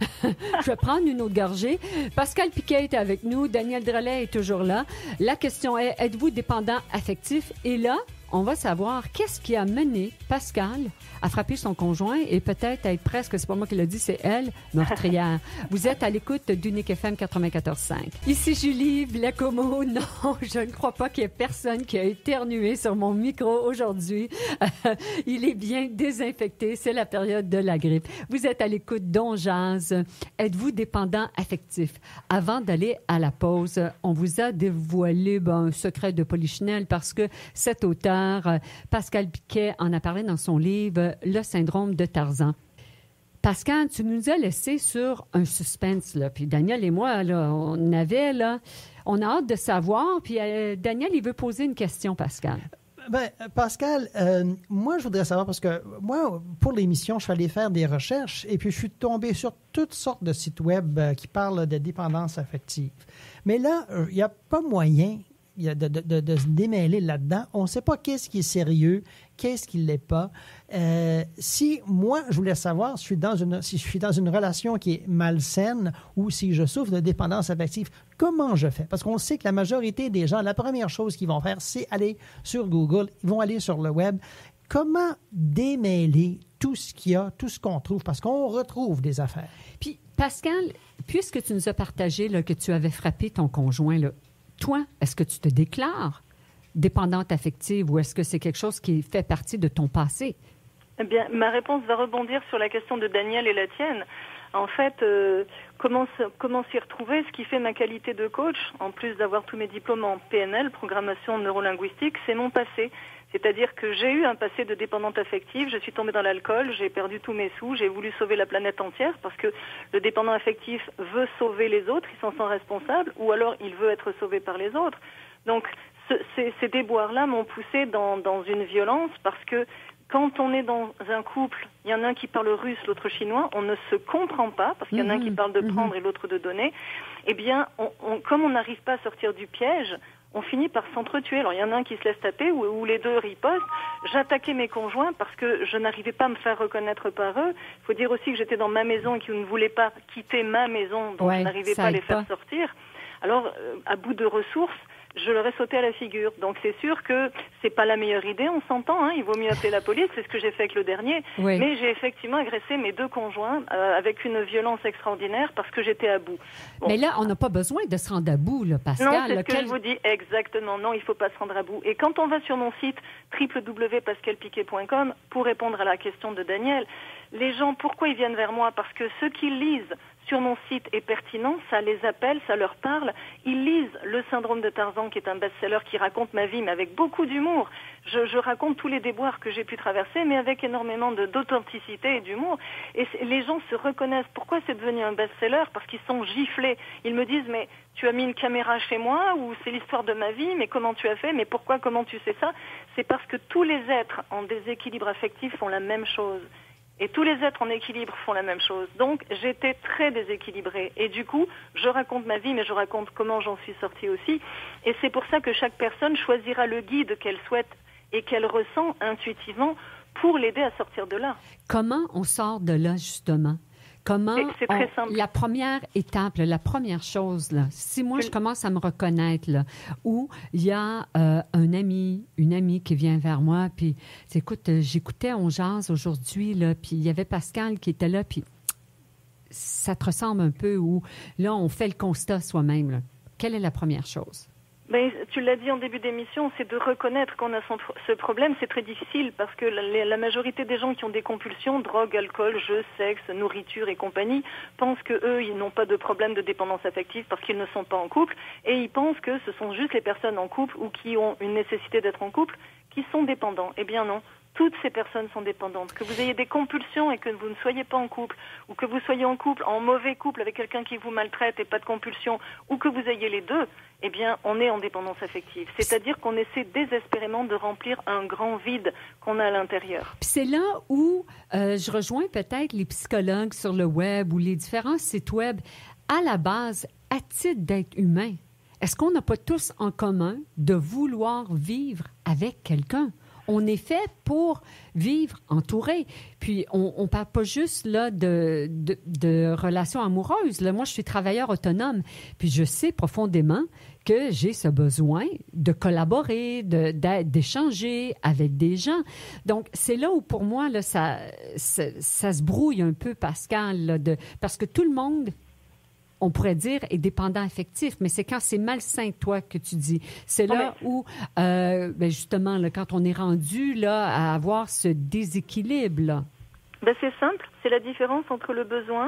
Je vais prendre une autre gorgée. Pascal Piquet est avec nous. Daniel Drolet est toujours là. La question est, êtes-vous dépendant affectif? Et là, on va savoir qu'est-ce qui a mené Pascal à frapper son conjoint et peut-être à être presque, c'est pas moi qui l'ai dit, c'est elle, meurtrière. Vous êtes à l'écoute d'Unique F M quatre-vingt-quatorze cinq. Ici Julie Blacomo. Non, je ne crois pas qu'il y ait personne qui a éternué sur mon micro aujourd'hui. Euh, il est bien désinfecté. C'est la période de la grippe. Vous êtes à l'écoute d'On Jase. Êtes-vous dépendant affectif? Avant d'aller à la pause, on vous a dévoilé ben, un secret de Polichinelle parce que cet auteur, Pascal Piquet, en a parlé dans son livre « Le syndrome de Tarzan ». Pascal, tu nous as laissé sur un suspense, là. Puis Daniel et moi, là, on avait, là, on a hâte de savoir. Puis euh, Daniel, il veut poser une question, Pascal. Ben, Pascal, euh, moi, je voudrais savoir, parce que moi, pour l'émission, je suis allé faire des recherches et puis je suis tombé sur toutes sortes de sites web euh, qui parlent de dépendance affective. Mais là, il n'y a pas moyen de, de, de, de se démêler là-dedans. On ne sait pas qu'est-ce qui est sérieux, qu'est-ce qui ne l'est pas. Euh, si moi, je voulais savoir si je, suis dans une, si je suis dans une relation qui est malsaine ou si je souffre de dépendance affective, comment je fais? Parce qu'on sait que la majorité des gens, la première chose qu'ils vont faire, c'est aller sur Google, ils vont aller sur le web. Comment démêler tout ce qu'il y a, tout ce qu'on trouve? Parce qu'on retrouve des affaires. Puis, Pascal, puisque tu nous as partagé là, que tu avais frappé ton conjoint, là, toi, est-ce que tu te déclares dépendante affective ou est-ce que c'est quelque chose qui fait partie de ton passé? Eh bien, ma réponse va rebondir sur la question de Daniel et la tienne. En fait, euh, comment, comment s'y retrouver? Ce qui fait ma qualité de coach, en plus d'avoir tous mes diplômes en P N L, programmation neurolinguistique, c'est mon passé. C'est-à-dire que j'ai eu un passé de dépendante affective, je suis tombée dans l'alcool, j'ai perdu tous mes sous, j'ai voulu sauver la planète entière parce que le dépendant affectif veut sauver les autres, il s'en sent responsable, ou alors il veut être sauvé par les autres. Donc ce, ces, ces déboires-là m'ont poussé dans, dans une violence parce que quand on est dans un couple, il y en a un qui parle russe, l'autre chinois, on ne se comprend pas, parce qu'il y en a un qui parle de prendre et l'autre de donner, eh bien, on, on, comme on n'arrive pas à sortir du piège, on finit par s'entretuer. Alors, il y en a un qui se laisse taper ou, ou les deux ripostent. J'attaquais mes conjoints parce que je n'arrivais pas à me faire reconnaître par eux. Il faut dire aussi que j'étais dans ma maison et qu'ils ne voulaient pas quitter ma maison, donc ouais, je n'arrivais pas à les faire pas. sortir. Alors, euh, à bout de ressources, je leur ai sauté à la figure. Donc c'est sûr que c'est pas la meilleure idée, on s'entend, hein, il vaut mieux appeler la police, c'est ce que j'ai fait avec le dernier. Oui. Mais j'ai effectivement agressé mes deux conjoints euh, avec une violence extraordinaire parce que j'étais à bout. Bon. Mais là, on n'a pas besoin de se rendre à bout, là, Pascal. Non, c'est ce lequel... que je vous dis exactement. Non, il faut pas se rendre à bout. Et quand on va sur mon site w w w point pascal piquet point com pour répondre à la question de Daniel, les gens, pourquoi ils viennent vers moi? Parce que ceux qui lisent sur mon site est pertinent, ça les appelle, ça leur parle. Ils lisent Le syndrome de Tarzan, qui est un best-seller qui raconte ma vie, mais avec beaucoup d'humour. Je, je raconte tous les déboires que j'ai pu traverser, mais avec énormément de, d'authenticité et d'humour. Et les gens se reconnaissent. Pourquoi c'est devenu un best-seller? Parce qu'ils sont giflés. Ils me disent, mais tu as mis une caméra chez moi, ou c'est l'histoire de ma vie, mais comment tu as fait? Mais pourquoi, comment tu sais ça? C'est parce que tous les êtres en déséquilibre affectif font la même chose. Et tous les êtres en équilibre font la même chose. Donc, j'étais très déséquilibrée. Et du coup, je raconte ma vie, mais je raconte comment j'en suis sortie aussi. Et c'est pour ça que chaque personne choisira le guide qu'elle souhaite et qu'elle ressent intuitivement pour l'aider à sortir de là. Comment on sort de là, justement? Comment c'est, c'est très on, simple. La première étape, là, la première chose, là, si moi je commence à me reconnaître, là, où il y a euh, un ami, une amie qui vient vers moi, puis écoute, euh, j'écoutais On jase aujourd'hui, là, puis il y avait Pascal qui était là, puis ça te ressemble un peu, où là, on fait le constat soi-même. Là. Quelle est la première chose? Ben, tu l'as dit en début d'émission, c'est de reconnaître qu'on a son, ce problème. C'est très difficile parce que la, la majorité des gens qui ont des compulsions, drogue, alcool, jeux, sexe, nourriture et compagnie, pensent que eux, ils n'ont pas de problème de dépendance affective parce qu'ils ne sont pas en couple, et ils pensent que ce sont juste les personnes en couple ou qui ont une nécessité d'être en couple qui sont dépendants. Eh bien non. Toutes ces personnes sont dépendantes. Que vous ayez des compulsions et que vous ne soyez pas en couple, ou que vous soyez en couple, en mauvais couple avec quelqu'un qui vous maltraite et pas de compulsion, ou que vous ayez les deux, eh bien, on est en dépendance affective. C'est-à-dire qu'on essaie désespérément de remplir un grand vide qu'on a à l'intérieur. Puis c'est là où euh, je rejoins peut-être les psychologues sur le web ou les différents sites web. À la base, à titre d'être humain, est-ce qu'on n'a pas tous en commun de vouloir vivre avec quelqu'un? On est fait pour vivre entouré. Puis, on ne parle pas juste là, de, de, de relations amoureuses. Là, moi, je suis travailleur autonome. Puis, je sais profondément que j'ai ce besoin de collaborer, de, d'échanger avec des gens. Donc, c'est là où, pour moi, là, ça, ça, ça se brouille un peu, Pascal, là, de, parce que tout le monde, on pourrait dire, est dépendant affectif, mais c'est quand c'est malsain, toi, que tu dis. C'est là oui. où, euh, ben justement, là, quand on est rendu là, à avoir ce déséquilibre-là. Ben c'est simple, c'est la différence entre le besoin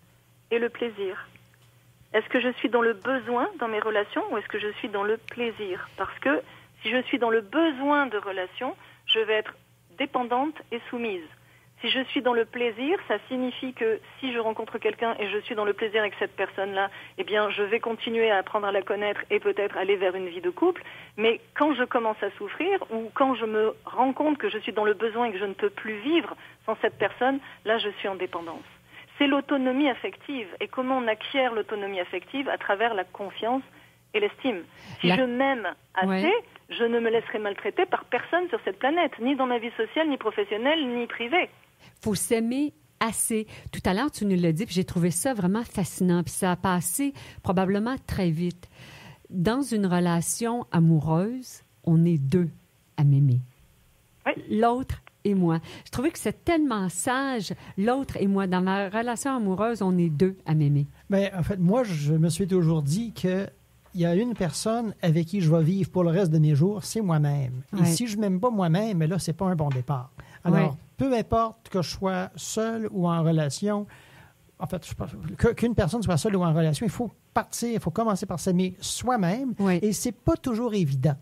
et le plaisir. Est-ce que je suis dans le besoin dans mes relations ou est-ce que je suis dans le plaisir? Parce que si je suis dans le besoin de relation, je vais être dépendante et soumise. Si je suis dans le plaisir, ça signifie que si je rencontre quelqu'un et je suis dans le plaisir avec cette personne-là, eh bien, je vais continuer à apprendre à la connaître et peut-être aller vers une vie de couple. Mais quand je commence à souffrir ou quand je me rends compte que je suis dans le besoin et que je ne peux plus vivre sans cette personne, là, je suis en dépendance. C'est l'autonomie affective. Et comment on acquiert l'autonomie affective? À travers la confiance et l'estime. Si la... je m'aime assez... Ouais. Je ne me laisserai maltraiter par personne sur cette planète, ni dans ma vie sociale, ni professionnelle, ni privée. Il faut s'aimer assez. Tout à l'heure, tu nous l'as dit, puis j'ai trouvé ça vraiment fascinant, puis ça a passé probablement très vite. Dans une relation amoureuse, on est deux à m'aimer. Oui. L'autre et moi. Je trouvais que c'est tellement sage, l'autre et moi. Dans ma relation amoureuse, on est deux à m'aimer. Bien, en fait, moi, je me suis toujours dit que il y a une personne avec qui je vais vivre pour le reste de mes jours, c'est moi-même. Ouais. Et si je ne m'aime pas moi-même, là, ce n'est pas un bon départ. Alors, ouais. peu importe que je sois seul ou en relation, en fait, je pense, que, qu'une personne soit seule ou en relation, il faut partir, il faut commencer par s'aimer soi-même. Ouais. Et ce n'est pas toujours évident.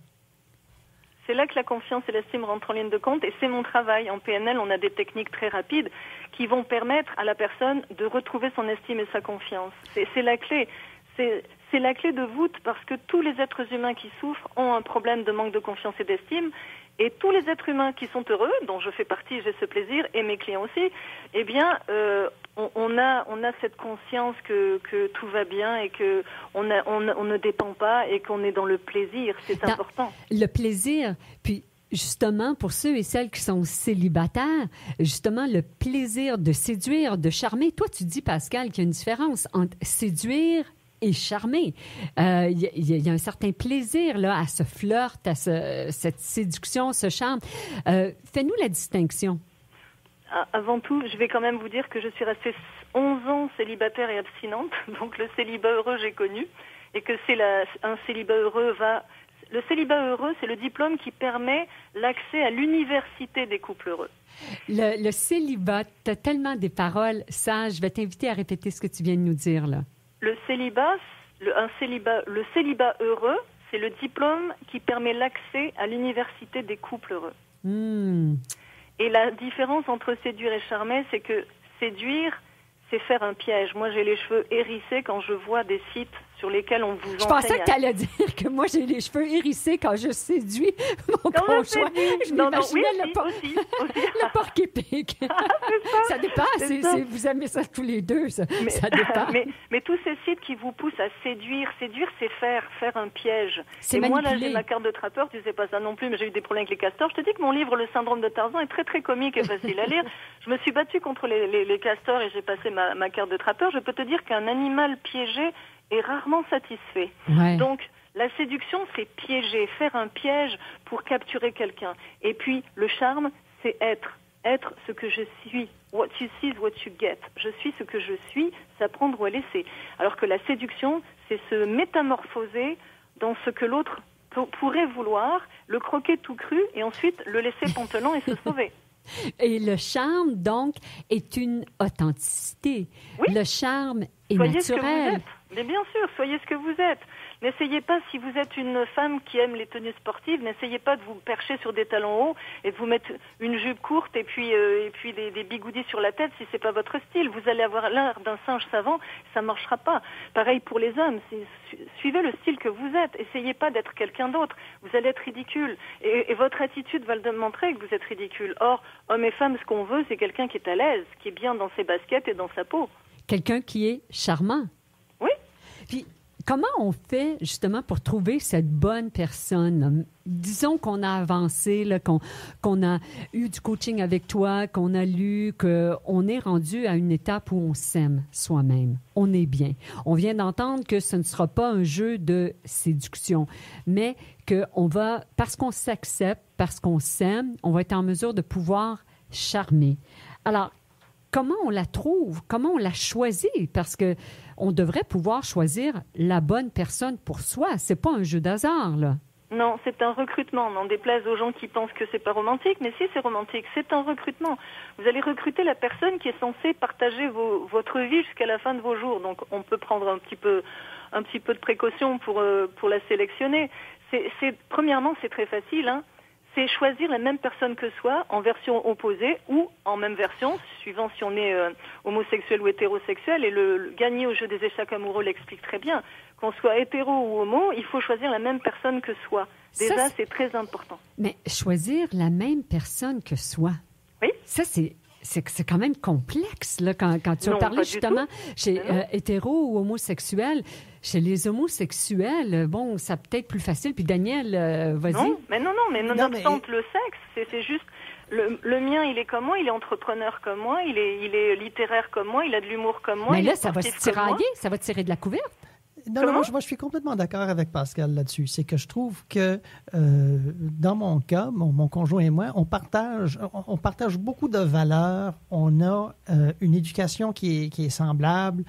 C'est là que la confiance et l'estime rentrent en ligne de compte. Et c'est mon travail. En P N L, on a des techniques très rapides qui vont permettre à la personne de retrouver son estime et sa confiance. C'est, c'est la clé. C'est... C'est la clé de voûte parce que tous les êtres humains qui souffrent ont un problème de manque de confiance et d'estime. Et tous les êtres humains qui sont heureux, dont je fais partie, j'ai ce plaisir, et mes clients aussi, eh bien, euh, on, on, a, on a cette conscience que, que tout va bien et qu'on a, on, on ne dépend pas et qu'on est dans le plaisir. C'est dans important. Le plaisir, puis... Justement, pour ceux et celles qui sont célibataires, justement, le plaisir de séduire, de charmer. Toi, tu dis, Pascal, qu'il y a une différence entre séduire et charmer. Il euh, y, y, y a un certain plaisir là, à ce flirt, à ce, cette séduction, ce charme. Euh, fais-nous la distinction. Avant tout, je vais quand même vous dire que je suis restée onze ans célibataire et abstinente. Donc, le célibat heureux, j'ai connu. Et que c'est la, un célibat heureux va... Le célibat heureux, c'est le diplôme qui permet l'accès à l'université des couples heureux. Le, le célibat, tu as tellement des paroles sages. Je vais t'inviter à répéter ce que tu viens de nous dire, là. Le célibat, le, un célibat, le célibat heureux, c'est le diplôme qui permet l'accès à l'université des couples heureux. Mmh. Et la différence entre séduire et charmer, c'est que séduire, c'est faire un piège. Moi, j'ai les cheveux hérissés quand je vois des sites sur lesquels on vous Je enseigne. pensais que tu allais dire que moi, j'ai les cheveux hérissés quand je séduis mon Quand conjoint. je Je non, non, oui, m'imaginais le, aussi, por- aussi, aussi. le porc-épic. Ça dépend. c'est c'est- ça. c'est- vous aimez ça tous les deux, ça, Mais, ça dépend. mais, mais tous ces sites qui vous poussent à séduire, séduire, c'est faire, faire un piège. C'est Et moi, là, manipuler. j'ai ma carte de trappeur, tu sais pas ça non plus, mais j'ai eu des problèmes avec les castors. Je te dis que mon livre, Le syndrome de Tarzan, est très, très comique et facile à lire. Je me suis battue contre les, les, les castors et j'ai passé ma, ma carte de trappeur. Je peux te dire qu'un animal piégé est rarement satisfait. Ouais. Donc, la séduction, c'est piéger, faire un piège pour capturer quelqu'un. Et puis, le charme, c'est être. Être ce que je suis. What you see is what you get. Je suis ce que je suis, c'est à prendre ou à laisser. Alors que la séduction, c'est se métamorphoser dans ce que l'autre p- pourrait vouloir, le croquer tout cru et ensuite le laisser pantelant et se sauver. Et le charme, donc, est une authenticité. Oui. Le charme est Soyez ce que vous naturel. êtes. Mais bien sûr, soyez ce que vous êtes. N'essayez pas, si vous êtes une femme qui aime les tenues sportives, n'essayez pas de vous percher sur des talons hauts et de vous mettre une jupe courte et puis euh, et puis des, des bigoudis sur la tête si c'est pas votre style. Vous allez avoir l'air d'un singe savant, ça marchera pas. Pareil pour les hommes, c'est, su- suivez le style que vous êtes. Essayez pas d'être quelqu'un d'autre. Vous allez être ridicule et, et votre attitude va le démontrer que vous êtes ridicule. Or, hommes et femmes, ce qu'on veut, c'est quelqu'un qui est à l'aise, qui est bien dans ses baskets et dans sa peau. Quelqu'un qui est charmant. Oui. Puis, comment on fait justement pour trouver cette bonne personne? Là? Disons qu'on a avancé, là, qu'on, qu'on a eu du coaching avec toi, qu'on a lu, qu'on est rendu à une étape où on s'aime soi-même. On est bien. On vient d'entendre que ce ne sera pas un jeu de séduction, mais qu'on va, parce qu'on s'accepte, parce qu'on s'aime, on va être en mesure de pouvoir charmer. Alors, comment on la trouve? Comment on la choisit? Parce que on devrait pouvoir choisir la bonne personne pour soi. C'est pas un jeu d'hasard, là. Non, c'est un recrutement. N'en déplaise aux gens qui pensent que c'est pas romantique, mais si, c'est romantique. C'est un recrutement. Vous allez recruter la personne qui est censée partager vos, votre vie jusqu'à la fin de vos jours. Donc, on peut prendre un petit peu, un petit peu de précaution pour euh, pour la sélectionner. C'est, c'est premièrement, c'est très facile, hein. C'est choisir la même personne que soi en version opposée ou en même version, suivant si on est euh, homosexuel ou hétérosexuel. Et le, le gagner au jeu des échecs amoureux l'explique très bien. Qu'on soit hétéro ou homo, il faut choisir la même personne que soi. Déjà, Ça, c'est... c'est très important. Mais choisir la même personne que soi, Oui. ça, c'est... C'est, c'est quand même complexe, là, quand, quand tu Non, as parlé pas du justement tout. chez Mais non. euh, hétéro ou homosexuel. Chez les homosexuels, euh, bon, ça peut être plus facile. Puis Daniel, euh, vas-y. Non, mais non, non, mais Non, nonobstant mais- le sexe, c'est, c'est juste... Le, le mien, il est comme moi, il est entrepreneur comme moi, il est, il est littéraire comme moi, il a de l'humour comme moi. Mais il là, est ça va se sportif comme moi. tirailler, ça va tirer de la couverte. Non, non, moi, je, moi, je suis complètement d'accord avec Pascal là-dessus. C'est que je trouve que, euh, dans mon cas, mon, mon conjoint et moi, on partage, on, on partage beaucoup de valeurs. On a euh, une éducation qui est, qui est semblable.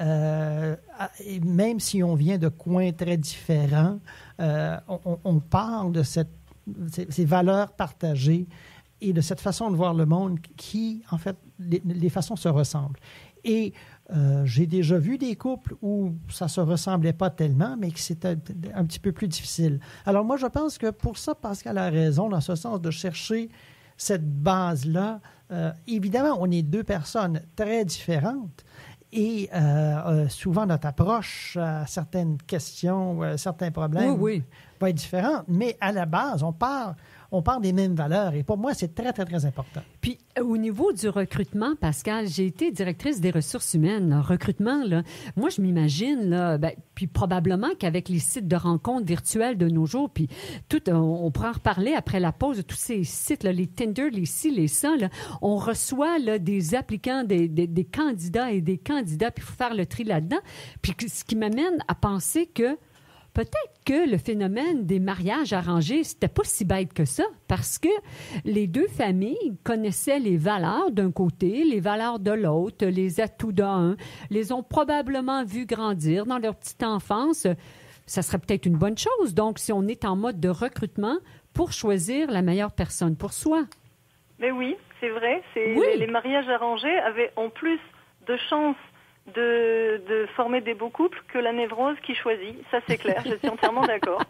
Euh, et même si on vient de coins très différents, euh, on, on parle de cette, ces, ces valeurs partagées et de cette façon de voir le monde qui, en fait, les, les façons se ressemblent. Et euh, j'ai déjà vu des couples où ça ne se ressemblait pas tellement, mais que c'était un petit peu plus difficile. Alors moi, je pense que pour ça, Pascal a raison, dans ce sens de chercher cette base-là. Euh, évidemment, on est deux personnes très différentes et euh, euh, souvent notre approche à certaines questions, à certains problèmes Oui, oui. va être différente, mais à la base, on part, on part des mêmes valeurs et pour moi, c'est très, très, très important. Puis, euh, au niveau du recrutement, Pascal, j'ai été directrice des ressources humaines. Là. Recrutement, là, moi, je m'imagine, là, ben, puis probablement qu'avec les sites de rencontres virtuelles de nos jours, puis tout, on, on pourra en reparler après la pause de tous ces sites, là, les Tinder, les ci, les ça, là, on reçoit là, des applicants, des, des, des candidats et des candidats, puis il faut faire le tri là-dedans. Puis ce qui m'amène à penser que peut-être que le phénomène des mariages arrangés, c'était pas si bête que ça, parce que les deux familles connaissaient les valeurs d'un côté, les valeurs de l'autre, les atouts d'un, les ont probablement vus grandir dans leur petite enfance. Ça serait peut-être une bonne chose, donc, si on est en mode de recrutement pour choisir la meilleure personne pour soi. Mais oui, c'est vrai. C'est, Oui. les, les mariages arrangés avaient en plus de chances de, de former des beaux couples que la névrose qui choisit. Ça, c'est clair. Je suis entièrement d'accord.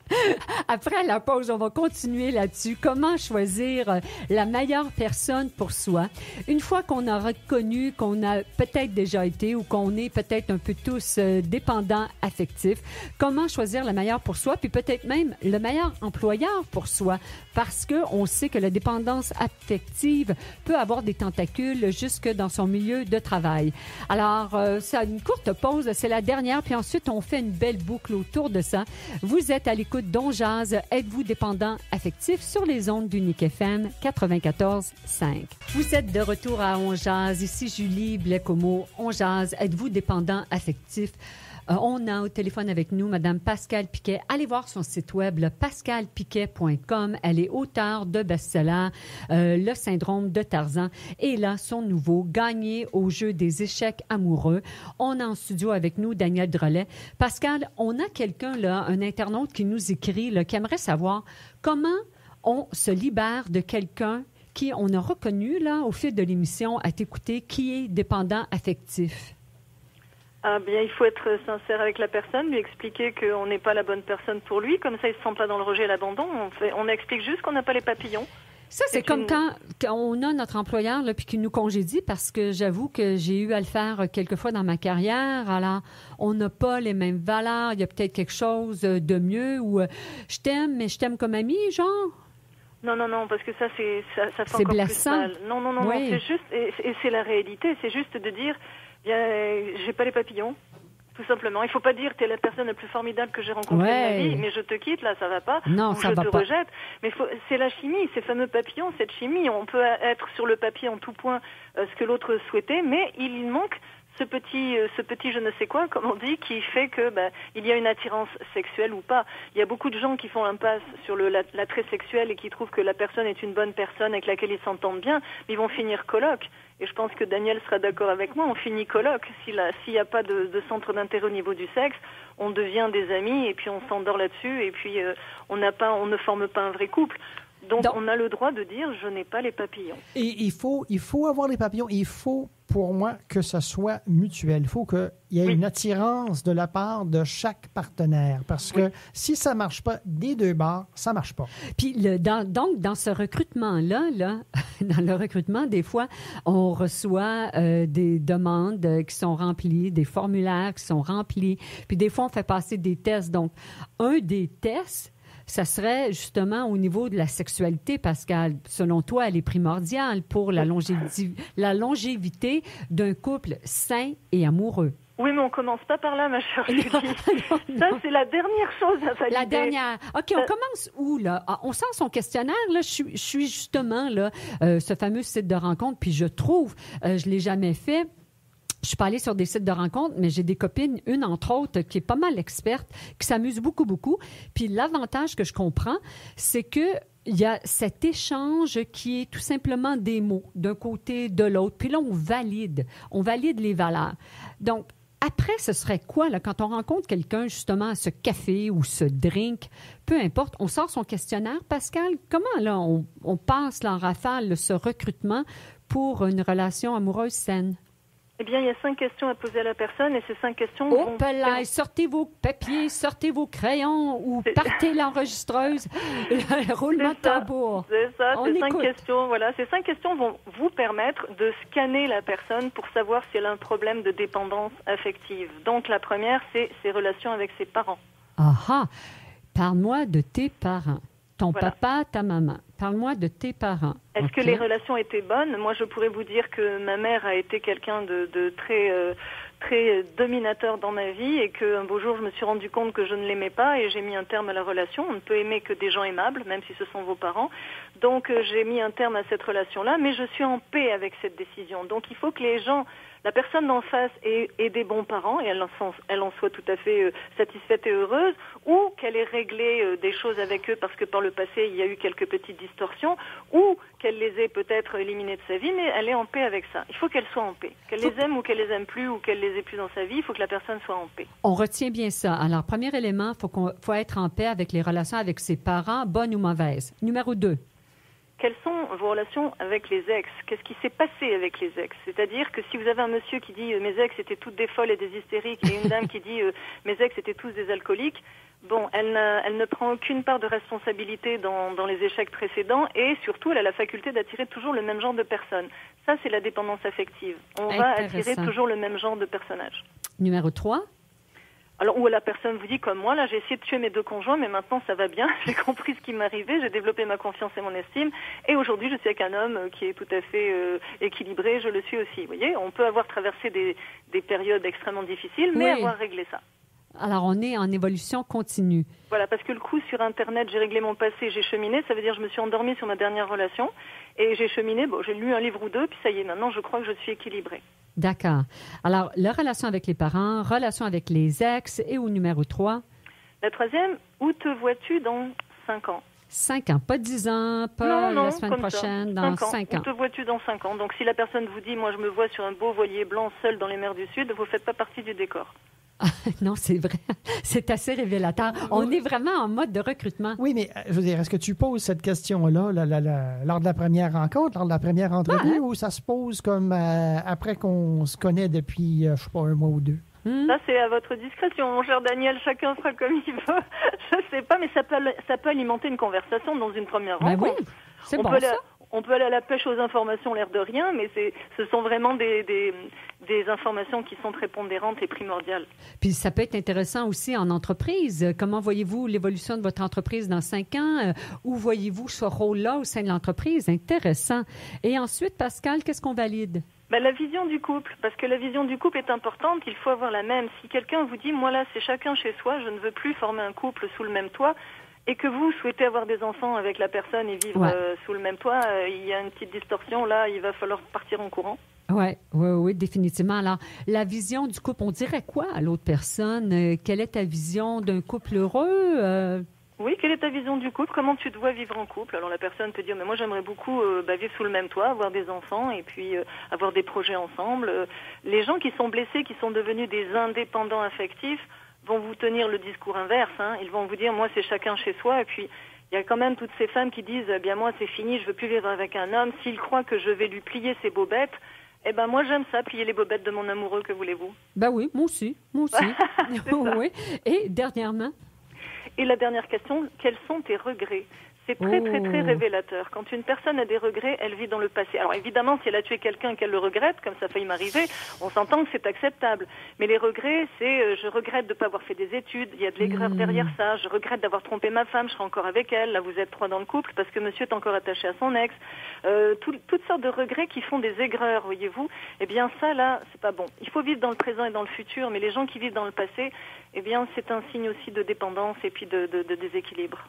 Après la pause, on va continuer là-dessus. Comment choisir la meilleure personne pour soi? Une fois qu'on a reconnu qu'on a peut-être déjà été ou qu'on est peut-être un peu tous dépendants affectifs, comment choisir la meilleure pour soi, puis peut-être même le meilleur employeur pour soi, parce qu'on sait que la dépendance affective peut avoir des tentacules jusque dans son milieu de travail. Alors, euh, c'est une courte pause, c'est la dernière, puis ensuite, on fait une belle boucle autour de ça. Vous êtes à l'écoute d'On Jase. Êtes-vous dépendant affectif sur les ondes d'Unique F M quatre-vingt-quatorze cinq. Vous êtes de retour à On Jase. Ici Julie Blais-Comeau. On Jase. Êtes-vous dépendant affectif? Euh, on a au téléphone avec nous Mme Pascale Piquet. Allez voir son site web, pascale piquet point com. Elle est auteure de best-seller euh, Le syndrome de Tarzan. Et là, son nouveau, Gagner au jeu des échecs amoureux. On a en studio avec nous Daniel Drolet. Pascale, on a quelqu'un, là, un internaute qui nous écrit, là, qui aimerait savoir comment on se libère de quelqu'un qui, on a reconnu, là, au fil de l'émission, à t'écouter, qui est dépendant affectif. Ah bien, il faut être sincère avec la personne, lui expliquer qu'on n'est pas la bonne personne pour lui. Comme ça, il ne se sent pas dans le rejet et l'abandon. On, fait, on explique juste qu'on n'a pas les papillons. Ça, c'est, c'est comme une... quand, quand on a notre employeur là, puis qui nous congédie, parce que j'avoue que j'ai eu à le faire quelques fois dans ma carrière. Alors, on n'a pas les mêmes valeurs. Il y a peut-être quelque chose de mieux ou euh, je t'aime, mais je t'aime comme ami, genre. Non, non, non, parce que ça, c'est, ça, ça fait c'est encore blessant. Plus mal. Non, non, non, oui. non, c'est juste, et, et c'est la réalité, c'est juste de dire... j'ai pas les papillons, tout simplement. Il faut pas dire t'es la personne la plus formidable que j'ai rencontrée ouais. de ma vie, mais je te quitte, là, ça va pas. Non, ou ça je va te pas. rejette. Mais faut, c'est la chimie, ces fameux papillons, cette chimie. On peut être sur le papier en tout point euh, ce que l'autre souhaitait, mais il manque ce petit, euh, ce petit je ne sais quoi, comme on dit, qui fait que bah, il y a une attirance sexuelle ou pas. Il y a beaucoup de gens qui font l'impasse sur le, l'attrait sexuel et qui trouvent que la personne est une bonne personne avec laquelle ils s'entendent bien, mais ils vont finir coloc. Et je pense que Daniel sera d'accord avec moi, on finit coloc. S'il n'y a pas de, de centre d'intérêt au niveau du sexe, on devient des amis et puis on s'endort là-dessus et puis euh, on n'a pas, on ne forme pas un vrai couple. Donc, Donc on a le droit de dire je n'ai pas les papillons. Et il faut, il faut avoir les papillons. Il faut, pour moi, que ce soit mutuel. Il faut qu'il y ait oui. une attirance de la part de chaque partenaire. Parce que oui. si ça ne marche pas des deux bords, ça ne marche pas. Puis le, dans, donc, dans ce recrutement-là, là, dans le recrutement, des fois, on reçoit euh, des demandes qui sont remplies, des formulaires qui sont remplis. Puis des fois, on fait passer des tests. Donc, un des tests, ça serait justement au niveau de la sexualité, Pascale. Selon toi, elle est primordiale pour la, longévi- la longévité d'un couple sain et amoureux. Oui, mais on commence pas par là, ma chère Julie. Non, non, ça, non. C'est la dernière chose à valider. La dernière. OK, on commence où, là? Ah, on sent son questionnaire, là. Je suis, je suis justement, là, euh, ce fameux site de rencontre, puis je trouve, euh, je l'ai jamais fait. Je suis pas allée sur des sites de rencontres, mais j'ai des copines, une entre autres, qui est pas mal experte, qui s'amuse beaucoup, beaucoup. Puis l'avantage que je comprends, c'est que il y a cet échange qui est tout simplement des mots d'un côté, de l'autre. Puis là, on valide. On valide les valeurs. Donc, après, ce serait quoi, là, quand on rencontre quelqu'un, justement, à ce café ou ce drink, peu importe, on sort son questionnaire. Pascal, comment, là, on, on passe, là, en rafale, là, ce recrutement pour une relation amoureuse saine? Eh bien, il y a cinq questions à poser à la personne et ces cinq questions... Oh, vont... là, sortez vos papiers, sortez vos crayons ou c'est... partez l'enregistreuse, le roulement de tambour. C'est ça, on ces écoute. cinq questions, voilà. Ces cinq questions vont vous permettre de scanner la personne pour savoir si elle a un problème de dépendance affective. Donc, la première, c'est ses relations avec ses parents. Ah ah! Parle-moi de tes parents. Ton voilà. papa, ta maman. Parle-moi de tes parents. Est-ce okay. que les relations étaient bonnes? Moi, je pourrais vous dire que ma mère a été quelqu'un de, de très, euh, très dominateur dans ma vie et qu'un beau jour, je me suis rendu compte que je ne l'aimais pas et j'ai mis un terme à la relation. On ne peut aimer que des gens aimables, même si ce sont vos parents. Donc, euh, j'ai mis un terme à cette relation-là, mais je suis en paix avec cette décision. Donc, il faut que les gens... La personne d'en face ait, ait des bons parents et elle en, elle en soit tout à fait euh, satisfaite et heureuse, ou qu'elle ait réglé euh, des choses avec eux parce que par le passé il y a eu quelques petites distorsions, ou qu'elle les ait peut-être éliminées de sa vie, mais elle est en paix avec ça. Il faut qu'elle soit en paix. Qu'elle les aime ou qu'elle les aime plus ou qu'elle les ait plus dans sa vie, il faut que la personne soit en paix. On retient bien ça. Alors, premier élément, il faut, qu'on, faut être en paix avec les relations avec ses parents, bonnes ou mauvaises. Numéro deux. quelles sont vos relations avec les ex? Qu'est-ce qui s'est passé avec les ex? C'est-à-dire que si vous avez un monsieur qui dit euh, mes ex étaient toutes des folles et des hystériques et une dame qui dit euh, mes ex étaient tous des alcooliques, bon, elle, n'a, elle ne prend aucune part de responsabilité dans, dans les échecs précédents et surtout elle a la faculté d'attirer toujours le même genre de personnes. Ça, c'est la dépendance affective. On va attirer toujours le même genre de personnage. Numéro trois. Alors, où la personne vous dit, comme moi, là, j'ai essayé de tuer mes deux conjoints, mais maintenant, ça va bien. J'ai compris ce qui m'arrivait, j'ai développé ma confiance et mon estime. Et aujourd'hui, je suis avec un homme qui est tout à fait euh, équilibré, je le suis aussi. Vous voyez, on peut avoir traversé des, des périodes extrêmement difficiles, mais oui. avoir réglé ça. Alors, on est en évolution continue. Voilà, parce que le coup, sur Internet, j'ai réglé mon passé, j'ai cheminé. Ça veut dire que je me suis endormie sur ma dernière relation. Et j'ai cheminé, bon, j'ai lu un livre ou deux, puis ça y est, maintenant, je crois que je suis équilibrée. D'accord. Alors, la relation avec les parents, relation avec les ex et au numéro trois? La troisième, où te vois-tu dans cinq ans? Cinq ans, pas dix ans, pas non, non, la semaine prochaine, ça. dans cinq ans. cinq ans. Où te vois-tu dans cinq ans? Donc, si la personne vous dit, moi, je me vois sur un beau voilier blanc seul dans les mers du Sud, vous ne faites pas partie du décor. Non, c'est vrai. C'est assez révélateur. On est vraiment en mode de recrutement. Oui, mais je veux dire, est-ce que tu poses cette question-là la, la, la, lors de la première rencontre, lors de la première entrevue, ah, hein? Ou ça se pose comme euh, après qu'on se connaît depuis, euh, je sais pas, un mois ou deux? Hmm. Ça, c'est à votre discrétion, mon cher Daniel. Chacun fera comme il veut. Je sais pas, mais ça peut, ça peut alimenter une conversation dans une première ben rencontre. Oui, c'est on bon, peut ça. La... On peut aller à la pêche aux informations, l'air de rien, mais c'est, ce sont vraiment des, des, des informations qui sont prépondérantes et primordiales. Puis ça peut être intéressant aussi en entreprise. Comment voyez-vous l'évolution de votre entreprise dans cinq ans? Où voyez-vous ce rôle-là au sein de l'entreprise? Intéressant. Et ensuite, Pascal, qu'est-ce qu'on valide? Ben, la vision du couple, parce que la vision du couple est importante, il faut avoir la même. Si quelqu'un vous dit, moi là, c'est chacun chez soi, je ne veux plus former un couple sous le même toit, et que vous souhaitez avoir des enfants avec la personne et vivre ouais. euh, sous le même toit, euh, il y a une petite distorsion. Là, il va falloir partir en courant. Oui, oui, oui, définitivement. Alors, la vision du couple, on dirait quoi à l'autre personne? Euh, quelle est ta vision d'un couple heureux? Euh... Oui, quelle est ta vision du couple? Comment tu te vois vivre en couple? Alors, la personne peut dire, mais moi, j'aimerais beaucoup euh, bah, vivre sous le même toit, avoir des enfants et puis euh, avoir des projets ensemble. Euh, les gens qui sont blessés, qui sont devenus des indépendants affectifs, vont vous tenir le discours inverse. Hein. Ils vont vous dire, moi, c'est chacun chez soi. Et puis, il y a quand même toutes ces femmes qui disent, eh bien, moi, c'est fini, je veux plus vivre avec un homme. S'il croit que je vais lui plier ses bobettes, eh ben, moi, j'aime ça, plier les bobettes de mon amoureux, que voulez-vous? Ben oui, moi aussi, moi aussi. Oui. Et dernièrement? Et la dernière question, quels sont tes regrets? C'est très, très, très révélateur. Quand une personne a des regrets, elle vit dans le passé. Alors évidemment, si elle a tué quelqu'un et qu'elle le regrette, comme ça a failli m'arriver, on s'entend que c'est acceptable. Mais les regrets, c'est euh, je regrette de ne pas avoir fait des études, il y a de l'aigreur mmh. derrière ça, je regrette d'avoir trompé ma femme, je serai encore avec elle, là vous êtes trois dans le couple parce que monsieur est encore attaché à son ex. Euh, tout, toutes sortes de regrets qui font des aigreurs, voyez-vous. Eh bien ça, là, c'est pas bon. Il faut vivre dans le présent et dans le futur, mais les gens qui vivent dans le passé, eh bien c'est un signe aussi de dépendance et puis de, de, de déséquilibre.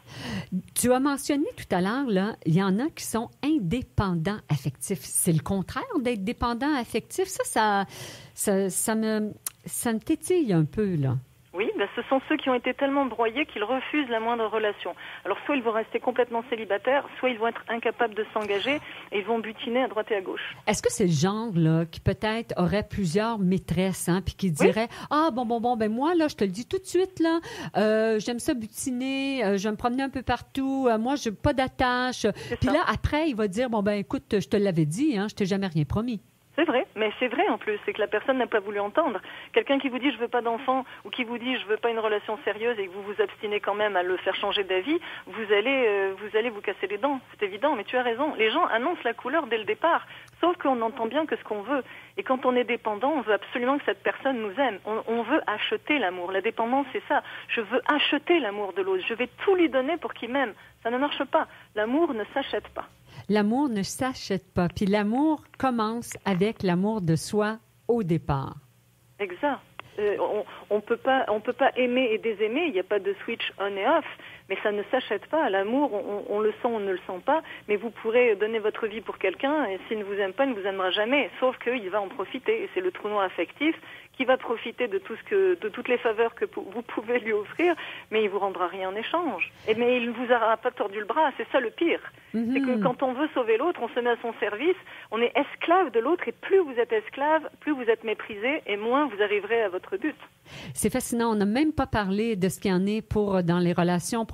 Tu as mentionné tout à l'heure, là, il y en a qui sont indépendants affectifs. C'est le contraire d'être dépendant affectif. Ça, ça, ça, ça me, ça me tétille un peu, là. Oui, ben ce sont ceux qui ont été tellement broyés qu'ils refusent la moindre relation. Alors, soit ils vont rester complètement célibataires, soit ils vont être incapables de s'engager et ils vont butiner à droite et à gauche. Est-ce que c'est le genre là, qui peut-être aurait plusieurs maîtresses, hein, puis qui dirait oui. « Ah, bon, bon, bon, ben moi, là, je te le dis tout de suite, là, euh, j'aime ça butiner, euh, je vais me promener un peu partout, euh, moi, je n'ai pas d'attache. » Puis là, après, il va dire « Bon, ben écoute, je te l'avais dit, hein, je t'ai jamais rien promis. » C'est vrai, mais c'est vrai en plus, c'est que la personne n'a pas voulu entendre. Quelqu'un qui vous dit « je veux pas d'enfant » ou qui vous dit « je veux pas une relation sérieuse » et que vous vous abstinez quand même à le faire changer d'avis, vous allez, euh, vous allez vous casser les dents, c'est évident, mais tu as raison. Les gens annoncent la couleur dès le départ, sauf qu'on entend bien que ce qu'on veut. Et quand on est dépendant, on veut absolument que cette personne nous aime. On, on veut acheter l'amour. La dépendance, c'est ça. Je veux acheter l'amour de l'autre. Je vais tout lui donner pour qu'il m'aime. Ça ne marche pas. L'amour ne s'achète pas. L'amour ne s'achète pas. Puis l'amour commence avec l'amour de soi au départ. Exact. Euh, on ne peut pas, on peut pas aimer et désaimer. Il n'y a pas de switch on et off. Mais ça ne s'achète pas. L'amour, on, on le sent, on ne le sent pas. Mais vous pourrez donner votre vie pour quelqu'un et s'il ne vous aime pas, il ne vous aimera jamais. Sauf qu'il va en profiter. Et c'est le trou noir affectif qui va profiter de tout ce que, de toutes les faveurs que vous pouvez lui offrir, mais il vous rendra rien en échange. Et mais il ne vous aura pas tordu le bras. C'est ça le pire. Mm-hmm. C'est que quand on veut sauver l'autre, on se met à son service. On est esclave de l'autre et plus vous êtes esclave, plus vous êtes méprisé et moins vous arriverez à votre but. C'est fascinant. On n'a même pas parlé de ce qu'il y en est pour dans les relations professionnelles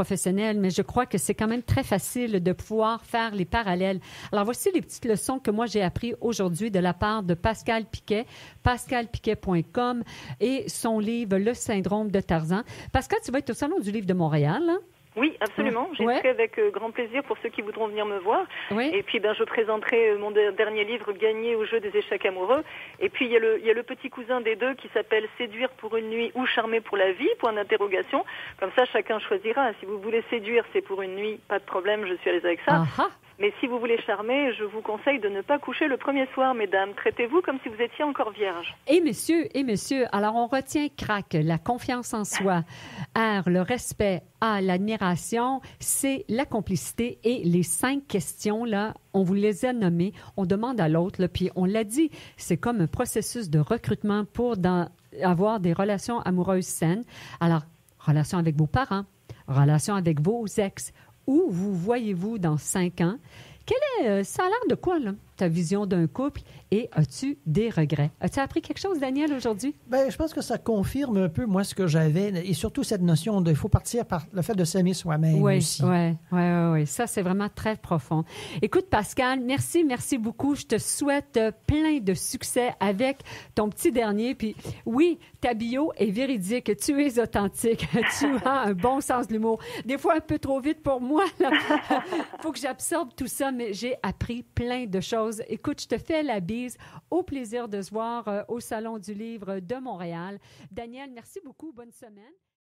professionnel, mais je crois que c'est quand même très facile de pouvoir faire les parallèles. Alors, voici les petites leçons que moi, j'ai apprises aujourd'hui de la part de Pascal Piquet, pascal piquet point com et son livre « Le syndrome de Tarzan ». Pascal, tu vas être au Salon du livre de Montréal, hein? Oui, absolument. J'y Ouais. serai avec euh, grand plaisir pour ceux qui voudront venir me voir. Oui. Et puis, ben, je présenterai euh, mon de- dernier livre, Gagner au jeu des échecs amoureux. Et puis, il y a le, il y a le petit cousin des deux qui s'appelle Séduire pour une nuit ou Charmer pour la vie, point d'interrogation. Comme ça, chacun choisira. Si vous voulez séduire, c'est pour une nuit, pas de problème, je suis à l'aise avec ça. Ah ah! Mais si vous voulez charmer, je vous conseille de ne pas coucher le premier soir, mesdames. Traitez-vous comme si vous étiez encore vierge. Et messieurs, et messieurs, alors on retient crack, la confiance en soi, R, le respect, A, l'admiration, C, la complicité et les cinq questions, là, on vous les a nommées, on demande à l'autre, là, puis on l'a dit, c'est comme un processus de recrutement pour dans, avoir des relations amoureuses saines. Alors, relation avec vos parents, relation avec vos ex, où vous voyez-vous dans cinq ans? Quel est, euh, ça a l'air de quoi, là, ta vision d'un couple? Et as-tu des regrets? As-tu appris quelque chose, Daniel, aujourd'hui? Ben, je pense que ça confirme un peu, moi, ce que j'avais, et surtout cette notion de, il faut partir par le fait de s'aimer soi-même Oui, aussi. oui, oui, oui, oui. Ça, c'est vraiment très profond. Écoute, Pascal, merci, merci beaucoup. Je te souhaite euh, plein de succès avec ton petit dernier. Puis oui, ta bio est véridique. Tu es authentique. Tu as un bon sens de l'humour. Des fois, un peu trop vite pour moi. Il faut que j'absorbe tout ça, mais j'ai appris plein de choses. Écoute, je te fais la bise. Au plaisir de se voir euh, au Salon du livre de Montréal. Daniel, merci beaucoup. Bonne semaine.